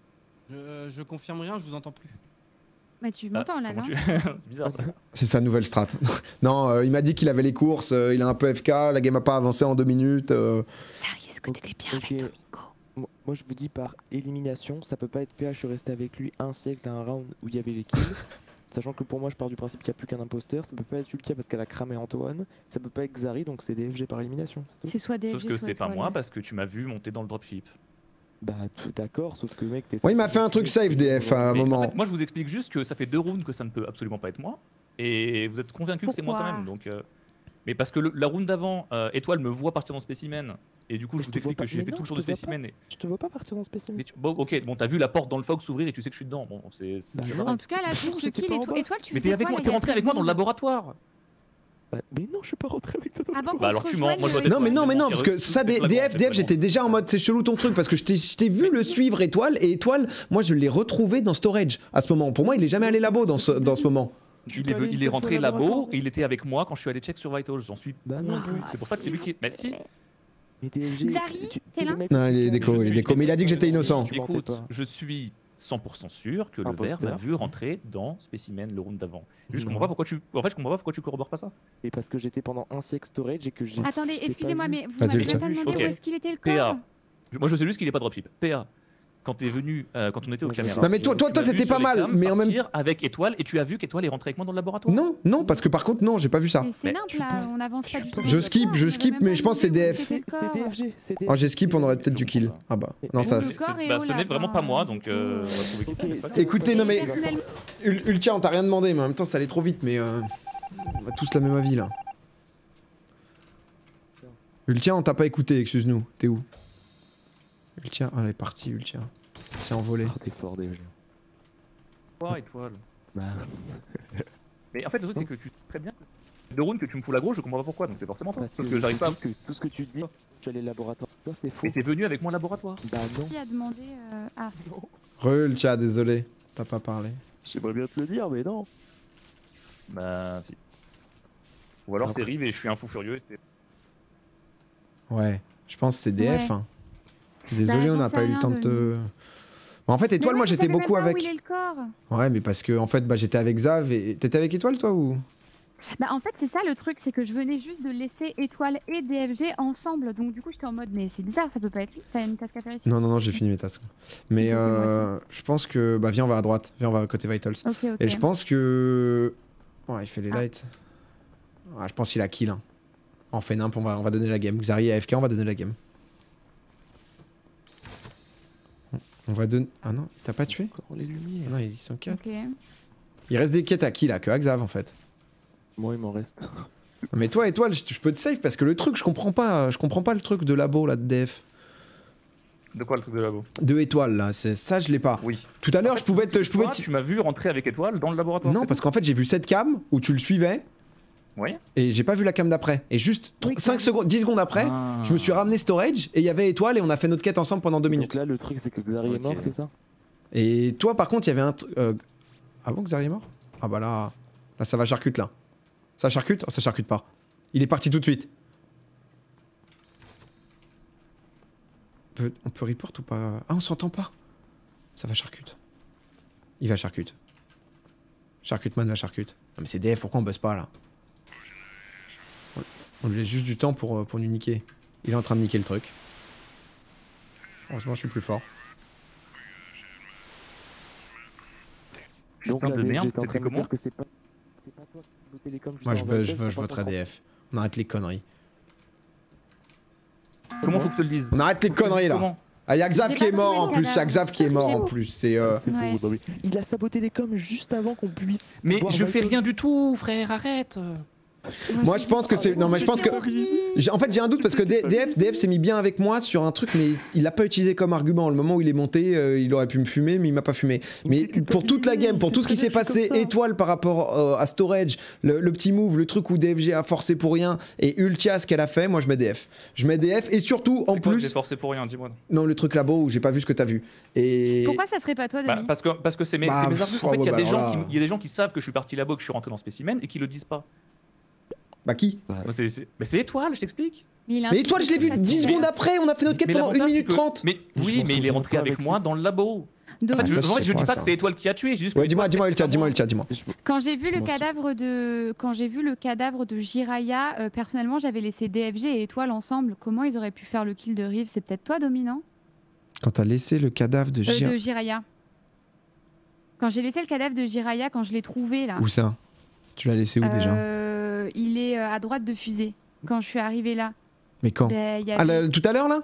Je, je confirme rien, je vous entends plus. Bah tu m'entends là, Comment non? tu- C'est bizarre ça. C'est sa nouvelle strat. non, euh, il m'a dit qu'il avait les courses, euh, il a un peu F K, la game a pas avancé en deux minutes. Euh... Xari, est-ce que t'étais bien Ok. avec Domingo? Moi, moi, je vous dis par élimination, ça peut pas être P H, je suis resté avec lui un siècle à un round où il y avait les kills. Sachant que pour moi, je pars du principe qu'il n'y a plus qu'un imposteur. Ça peut pas être Ultia parce qu'elle a cramé Antoine. Ça peut pas être Xari, donc c'est D F G par élimination. c'est tout. C'est soit D F G, Sauf que soit c'est pas Étoile. moi parce que tu m'as vu monter dans le dropship. Bah, tout d'accord, sauf que mec, t'es. Ouais, il m'a fait un truc safe, D F, à un Mais moment. en fait, moi je vous explique juste que ça fait deux rounds que ça ne peut absolument pas être moi. Et vous êtes convaincu que c'est moi quand Pourquoi même. Donc, euh, Mais parce que le- la round d'avant, euh, Étoile me voit partir dans Spécimen. Et du coup, je Je vous te vois explique pas. que j'ai Mais fait non, tout le je tour de te vois Spécimen. Et... Je te vois pas partir dans spécimen. mais tu- Bon, ok, bon, t'as vu la porte dans le fog s'ouvrir et tu sais que je suis dedans. Bon, c'est. c'est- Bah c'est non. pareil. En tout cas, là, pour J'étais kill pas en Étoile, bas. Étoile, tu Mais faisais t'es avec quoi, moi, là, t'es il y a rentré deux avec moi dans le secondes laboratoire. Bah, mais non, je suis pas rentré avec toi. dans le Ah bon, Bah on alors se tu mens, moi je dois rejoigne, être- Non mais non mais non Ouais, parce c'est que ça c'est D- flagrant, DF c'est DF flagrant. j'étais déjà en mode c'est chelou ton truc parce que je t'ai je t'ai vu le suivre Étoile et Étoile moi je l'ai retrouvé dans storage à ce moment. Pour moi il est jamais allé labo dans ce, dans ce moment. Tu Il peux est, aller il une est seule fois rentré au labo laboratoire. et il était avec moi quand je suis allé check sur Vitals. J'en suis Bah non. convaincu. C'est pour ça que c'est lui qui. Bah si. Mais D F G. Xari, tu- t'es tu- là le mec, Non, il est tu- déco, Je il est suis- déco mais il a dit que j'étais innocent. Tu mentais Écoute, pas. je suis cent pour cent sûr que le Imposteur. verre m'a vu rentrer dans Spécimen le round d'avant. Juste, je Non. comprends pas pourquoi tu. En fait, je comprends pas pourquoi tu corrobores pas ça. Et parce que j'étais pendant un siècle storage et que j'ai. Attendez, je t'ai excusez-moi, pas vu. mais vous Vas-y, m'avez Ultia. même pas demandé Ok. où est-ce qu'il était le P A. corps. Moi, je sais juste qu'il est pas dropship. P A. Quand t'es venu, euh, quand on était aux Non, caméras. Non, mais toi- toi- tu toi, m'as vu c'était sur pas les mal, cams mais en même- partir avec Étoile et tu as vu qu'Étoile est rentré avec moi dans le laboratoire. Non non parce que par contre non j'ai pas vu ça. Mais c'est Mais nimp je là, suis pas- on avance pas du tout. Je skip, je On skip, avait mais même je pas pense que c'est demandé où D F. était le C'est c'est corps. D F G. C'est D F G. Oh j'ai skip on aurait peut-être du kill. Ah bah non ça. Le c'est- corps est Bah, haut, ce là, n'est vraiment bah, pas moi, donc du euh, coup. on va trouver qui c'est. Ok, mais c'est pas c'est- grave. Écoutez non mais Personnellement- Ul- Ultia on t'a rien demandé mais en même temps ça allait trop vite mais euh, on a tous la même avis là. Ultia on t'a pas écouté excuse-nous t'es où? Ultia ah, elle est partie Ultia. C'est envolé. Oh, t'es fort D F G. Quoi, Étoile Bah. Mais en fait, le truc, c'est que tu sais très bien que c'est deux rounds que tu me fous la grosse, je comprends pas pourquoi, donc c'est forcément toi. Parce Parce que que j'arrive pas à. je te dis que tout ce que tu dis, je suis allé au laboratoire. Toi, c'est faux. Mais t'es venu avec moi au laboratoire. Bah non. Qui a demandé euh, Ah, Re Ultia désolé t'as pas parlé. J'aimerais bien te le dire, mais non. Bah, si. Ou alors Après. c'est Rive et je suis un fou furieux. et c'était- Ouais je pense que c'est D F Ouais. hein. Désolé Bah, on j'en n'a sais pas eu le rien temps de de te. Bah, en fait Étoile Mais moi ouais, je j'étais savais beaucoup même pas avec. Où il est le corps Ouais mais parce que en fait bah j'étais avec Xav et t'étais avec Étoile toi ou? Bah en fait c'est ça le truc, c'est que je venais juste de laisser Étoile et D F G ensemble, donc du coup j'étais en mode mais c'est bizarre, ça peut pas être lui, t'as une task à faire ici. Non non non j'ai fini mes tasks. Mais Ok, moi euh, je pense que bah viens on va à droite, viens on va à côté Vitals. Ok ok. Et je pense que ouais il fait les Ah. lights. Ouais, je pense qu'il a kill. Hein. On fait nimp on va on va donner la game. Xari et A F K on va donner la game. On va donner. Ah non t'as pas tué? Encore les lumières. Ah non ils sont quatre. Ok. Il reste des quêtes à qui là que à Xav en fait. Moi, il m'en reste. Non, mais toi Étoile je, je peux te save parce que le truc je comprends pas je comprends pas le truc de labo là de D F. De quoi le truc de labo? De étoiles là, c'est ça je l'ai pas. Oui. Tout à l'heure En je fait, pouvais te, je pouvais Toi, te- tu m'as vu rentrer avec Étoile dans le laboratoire. Non c'est parce qu'en fait j'ai vu cette cam où tu le suivais tout Oui. et j'ai pas vu la cam d'après. Et juste Oui, cinq quand même. secondes, dix secondes après, Ah. je me suis ramené storage et il y avait étoile et on a fait notre quête ensemble pendant deux minutes. Donc là, le truc, c'est que Xari est Ok. mort, c'est ça? Et toi par contre il y avait un... tr- euh, Ah bon Xari est mort? Ah bah là... Là ça va charcute là. Ça charcute? Oh, ça charcute pas. Il est parti tout de suite. On peut, on peut report ou pas? Ah on s'entend pas. Ça va charcute. Il va charcute. Charcuteman va charcute. Non mais c'est D F, pourquoi on bosse pas là? On- On lui laisse juste du temps pour, euh, pour nous niquer. Il est en train de niquer le truc. Heureusement je suis plus fort. Donc Putain là, de merde, j'étais en train c'était de me comment dire que c'est pas, c'est pas toi qui votais les coms juste Moi je, avant veux- Vitals, je, veux- je faut pas voterai comprendre. D F. On arrête les conneries. Comment faut que je te le dise? On arrête les conneries là. Comment? Ah y'a Xav J'ai qui pas est mort trouvé en le plus, y'a cadavre. Xav qui est mort en plus. C'est euh... C'est Ouais. bon, non, mais il a saboté les coms juste avant qu'on puisse. Mais voir je fais Vitals. rien du tout, frère, arrête. Moi je pense que c'est. Non mais je pense que. J'ai- En fait j'ai un doute parce que D- DF, DF s'est mis bien avec moi sur un truc mais il l'a pas utilisé comme argument. Le moment où il est monté, euh, il aurait pu me fumer mais il m'a pas fumé. Mais pour toute la game, pour tout ce qui s'est passé, étoile par rapport euh, à Storage, le, le petit move, le truc où D F G a forcé pour rien et Ultia ce qu'elle a fait, moi je mets D F. Je mets D F et surtout en C'est quoi que plus. j'ai forcé pour rien, dis-moi. Non le truc là-bas où j'ai pas vu ce que t'as vu. Et. Pourquoi ça serait pas toi, Bah, Denis parce que parce que c'est mes, Bah, c'est mes arguments. En oh, fait, il y a bah, des alors gens là. qui il y a des gens qui savent que je suis parti là-bas, que je suis rentré dans Spécimen et qui le disent pas. Bah qui? Moi, c'est- c'est- Mais c'est Étoile, je t'explique. Mais, il a un Mais truc Étoile je l'ai vu sur sa dix tête. secondes après, on a fait notre quête Mais pendant une l'avantage, minute c'est que- trente. Mais Je oui, m'en mais il est souviens rentré pas avec avec moi ça. dans le labo. Donc, En fait, je, ça, en je fait, sais je dis pas, pas que ça. c'est Étoile qui a tué, j'ai juste Ouais que dis-moi, Étoile, dis-moi c'est Ultia, pas dis-moi moi. Ultia, dis-moi. Quand j'ai vu Je le m'en cadavre de quand j'ai vu le cadavre de Jiraya, euh, personnellement j'avais laissé D F G et Étoile ensemble. Comment ils auraient pu faire le kill de Rive? C'est peut-être toi, Dominant, Quand t'as laissé le cadavre de euh, Gir... de Jiraya. Quand j'ai laissé le cadavre de Jiraya, quand je l'ai trouvé là, Où ça? Tu l'as laissé où déjà? euh, il est euh, à droite de Fusée. Quand je suis arrivée là, Mais quand? ben, il y Ah, avait- là, tout à l'heure là?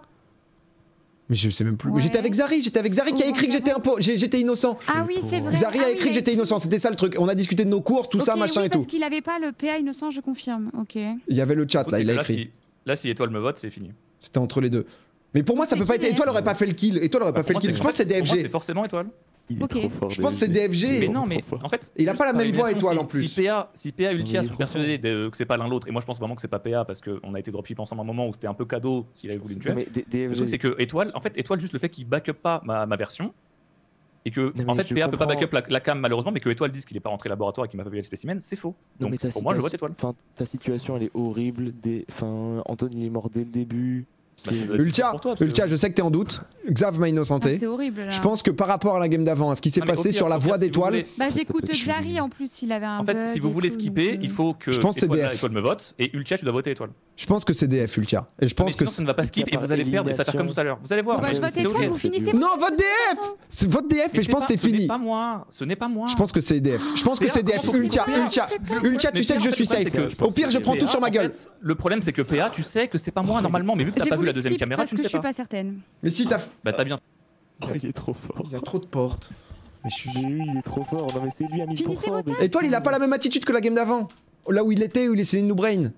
Mais je sais même plus. Ouais. J'étais avec Zari, j'étais avec Zari qui a Au écrit que j'étais Vendéra. impo... j'ai- j'étais innocent. Ah oui, c'est vrai. Zari Ah a oui, écrit il que j'étais innocent, c'était ça le truc. On a discuté de nos courses, tout ça, Ok, machin oui, et tout. parce qu'il avait pas le P A innocent, je confirme. Ok. Il y avait le chat là, il a Là, écrit. si- Là, si Étoile me vote, c'est fini. C'était entre les deux. Mais pour moi, ça C'est peut pas qui, être. Étoile D F? aurait pas fait le kill. Étoile aurait pas Bah, fait le pour moi, kill. Je pense que c'est pour moi, D F G. C'est forcément Étoile. Il est Ok. trop fort. Je pense que c'est D F G. D F G. Mais Il est non, trop mais fort. en fait, Il a juste pas la par même voix, élimination, Étoile, si- en plus. Si P A, si P A Ultia Mais il est sont trop persuadés de- que c'est pas l'un l'autre, et moi je pense vraiment que c'est pas P A parce qu'on a été dropship ensemble à un moment où c'était un peu cadeau s'il avait voulu me tuer. Non, mais D- Le DFG. truc c'est que Étoile, en fait, Étoile juste le fait qu'il back up pas ma, ma version et que mais en fait je P A peut pas comprends. back up la, la cam malheureusement, mais que Étoile dise qu'il est pas rentré laboratoire et qu'il m'a pas vu le spécimen, c'est faux. Non, Donc mais ta pour moi je vote situation- Étoile. Enfin, ta situation elle est horrible. Des... Enfin, Antoine il est mort dès le début. Bah, C'est- c'est- Ultia, pour toi, parce que- Ultia, je sais que t'es en doute. Xav m'a Ah, innocenté. c'est horrible là. Je pense que par rapport à la game d'avant, à ce qui s'est Non, mais au passé pire- sur la au pire, voix si vous d'Étoile, voulez- Bah Ça peut j'écoute être Zari en plus, il avait un En fait, bug si vous et voulez tout, skipper, donc, il euh, faut que Je pense que c'est Étoile, D F. Étoile me vote et Ultia tu dois voter Étoile. je pense que c'est D F Ultia. Et je Non, mais pense que. sinon ça ne va pas skip et vous allez perdre et ça va faire comme tout à l'heure. Vous allez voir. Bon, bah, je mais vote c'est Étoile, ok. vous finissez. Non, vote D F. C'est vote D F Mais et je pense pas- que c'est Ce n'est fini. pas moi. Ce n'est pas moi. Je pense que c'est D F. Je pense que P A, c'est D F. comment Ultia, c'est pas Ultia, Le- Ultia, tu mais sais que P A, je en suis fait, le safe. problème, c'est que- Au pire, je prends P A, tout sur ma en gueule. fait, le problème c'est que P A, tu sais que c'est pas moi normalement, mais vu que t'as J'ai pas vu voulu la deuxième skip caméra, parce tu que ne je sais suis pas. pas certaine. Mais si t'as. Bah t'as bien. Il est trop fort. Il y a trop de portes. Mais je suis. Mais oui, il est trop fort. Non, mais c'est lui à mille pour Finissez cent. vos mais- Étoile, il a pas la même attitude que la game d'avant. Là où il était, où il essayait de nous brain.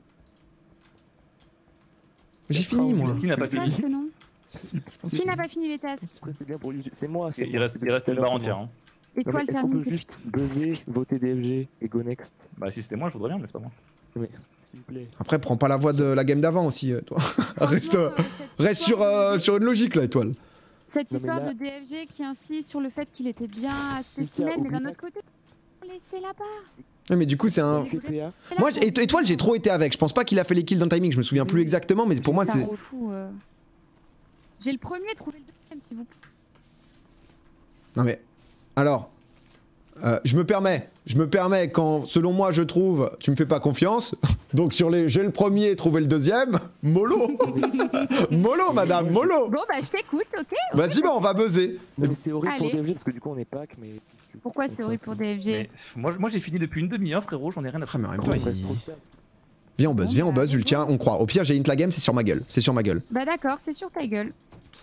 J'ai fini, moi. Qui n'a pas fini Presque, non. Qui n'a pas fini les tasks? Après, c'est bien pour YouTube. C'est moi. c'est Il moi, reste c'est il reste tout à une l'heure, barre c'est entière. moi. hein. Non, mais Étoile Est-ce qu'on termine. peut juste buzzer, voter D F G et go next Bah si c'était moi, je voudrais bien, mais c'est pas moi. S'il vous plaît. Après, prends pas la voix de la game d'avant aussi, euh, toi. Reste, Franchement, euh, cette reste sur, histoire euh, de- sur une logique, là, Étoile. Cette Non, mais histoire là- de D F G qui insiste sur le fait qu'il était bien à spécimen, mais oublie d'un pas- autre côté, laissez là-bas. Ouais, mais du coup, c'est un. Tu fais P A. Moi, j'ai- Éto- Étoile, j'ai trop été avec. Je pense pas qu'il a fait les kills dans le timing. Je me souviens plus exactement, mais pour moi, c'est. Fou, euh. J'ai le premier, trouvé le deuxième, s'il vous plaît. Non, mais. Alors. euh, je me permets. Je me permets quand, selon moi, je trouve, tu me fais pas confiance. Donc, sur les. J'ai le premier, trouvé le deuxième. Mollo. Mollo, madame, mollo. Bon, bah, je t'écoute, ok. Vas-y, bah, on va buzzer. Non, mais c'est horrible pour Allez. D F G parce que du coup on est pack, mais. Pourquoi c'est horrible pour D F G? Mais moi, moi j'ai fini depuis une demi-heure, frérot, j'en ai rien à Ah, mais en même Quand temps, il reste il- trop de place. Viens, on buzz, viens, on buzz, Ultia, on croit. Au pire, j'ai int la game, c'est sur ma gueule. C'est sur ma gueule. Bah, d'accord, c'est sur ta gueule.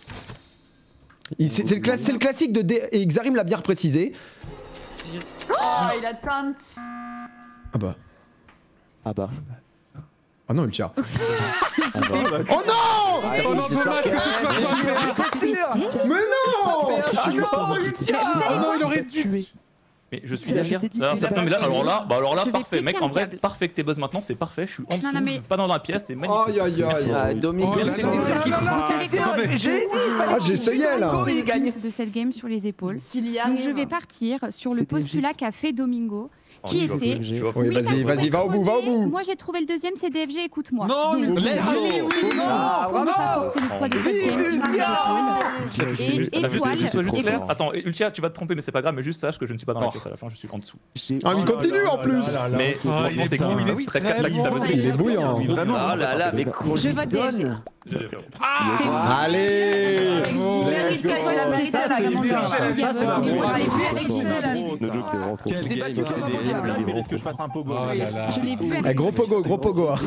Il- C'est c'est le, cla- c'est le classique de. D- Et Xarim l'a bien précisé. Oh, il a teinte. Ah bah. Ah bah. Ah non, Ultia. Ah bah. Oh non! Ah, Oh non, j'espère dommage que- que ce soit pas Mais non! Ah non, Ah non, il aurait dû. Mais je suis Je derrière. t'ai dit Alors, qu'il ça- avait non, mais là, un alors là, bah alors là, Je vais parfait, mec. péter En un vrai, câble. parfait que t'es buzz maintenant, c'est parfait. Je suis en dessous, non, mais- je suis pas dans la pièce, c'est magnifique. Aïe aïe aïe. Ah, Domingo, Oh là c'est là c'est là ça là qui là vous là. savez quoi? Attendez. J'ai dit, Ah, j'essayais là. J'ai le hint de cette game sur les épaules. S'il y Donc arrive. je vais partir sur le C'était postulat qu'a fait Domingo, Oh, qui je suis était... off, je suis off. Oui, Oui, vas-y, parce que vas-y, le va au bout, va au premier, bout. Moi j'ai trouvé le deuxième, c'est D F G, écoute-moi. Non, Donc, mais- pour Let's ne go. pas- pour ne pas porter le poids de cette game sur les épaules. Juste- Et juste- étoile, juste- juste clair. écoute. Attends, Ultia, tu vas te tromper, mais c'est pas grave, mais juste sache que je ne suis pas dans la pièce à la fin, je suis en dessous. J'ai- Ah, mais il continue en plus. Mais Ah, franchement, il est c'est bon, cool. il est Oui, très très clair. Là, il bon. t'a buzzé. Il est bouillant. Il est vraiment. Ah là là, mais qu'on Je lui vote D F G. donne. C'est bon. Allez! Mérite Let's que go. la C'est mérite ça, la c'est gamme. bien. Ça, Ça, c'est c'est la bon. gamme. Allez, Plus avec bon. Gisèle, allez. Le jeu était vraiment trop Quel fort. game, C'est il pas fait du des- tout il grave, il est mérite vraiment que je fasse un pogo. Oh là là. Je l'ai vu Eh, avec gros pogo, gros pogo. hein.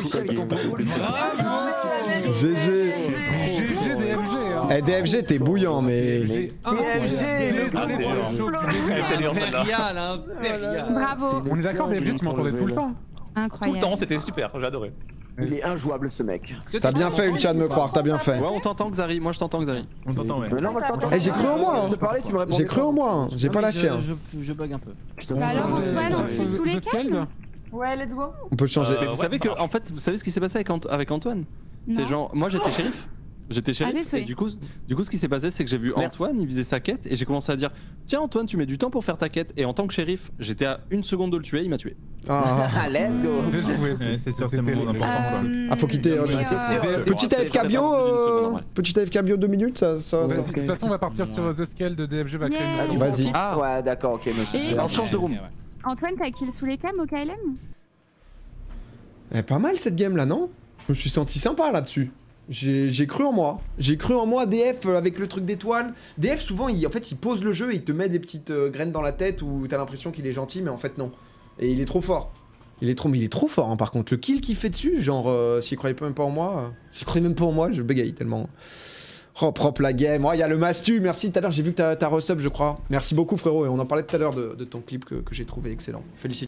G G. G G D F G. hein. Eh, D F G, t'es bouillant, mais. G un. D F G, Désolé le pour le show. Elle était dure, celle-là. Impérial, impérial. Bravo. On est d'accord, D F G, tu m'entendais tout le temps. le Incroyable. temps, c'était super, j'ai adoré. Il est injouable ce mec. T'as bien fait, Ultia, de me croire, t'as bien fait. Ouais, on t'entend, Xari. Moi, je t'entends, Xari. On t'entend, ouais. Mais non, moi je t'entends. Eh, j'ai cru en moi, hein. Je te parlais, tu me répondais J'ai cru pas. en moi, hein. j'ai Non, pas mais lâché. je, hein. je, je bug un peu. Bah alors Antoine, on te fout sous les The Scald câbles. Ouais, let's go. On peut changer. Euh, Mais vous ouais, savez ça que, marche. en fait, vous savez ce qui s'est passé avec, Ant- avec Antoine? C'est Non. genre, moi j'étais shérif. J'étais shérif. désolé. Et du coup, du coup, ce qui s'est passé, c'est que j'ai vu Merci. Antoine, il faisait sa quête, et j'ai commencé à dire tiens, Antoine, tu mets du temps pour faire ta quête. Et en tant que shérif, j'étais à une seconde de le tuer, il m'a tué. Ah, Ah, let's go. J'ai trouvé. Ouais, c'est sûr, c'est C'était mon les- important, quoi. Euh, ah, faut quitter. mais, ok. euh, Petit A F K bio, euh, petit A F K bio deux minutes, ça. ça- Vas-y, ça- de toute façon, on va partir sur The Scale de D F G va créer une Yeah. nouvelle Vas-y. Ah. Ouais, d'accord, ok. Mais Et- Alors, change de room. Ok, ouais. Antoine, t'as kill sous les câbles au K L M? Eh, pas mal cette game là, non? Je me suis senti sympa là-dessus. J'ai j'ai cru en moi. J'ai cru en moi, D F, euh, avec le truc d'étoile. D F, souvent, il, en fait, il pose le jeu et il te met des petites euh, graines dans la tête où t'as l'impression qu'il est gentil, mais en fait, non. Et il est trop fort. Il est trop, mais il est trop fort, hein, par contre. Le kill qu'il fait dessus, genre, euh, s'il croyait même pas en moi, euh, s'il croyait même pas en moi, je bégaye tellement. Oh, propre la game. Oh, il y a le Mastu, merci. Tout à l'heure, j'ai vu que t'as t'as resub, je crois. Merci beaucoup, frérot. Et on en parlait tout à l'heure de, de ton clip que, que j'ai trouvé excellent. Félicitations.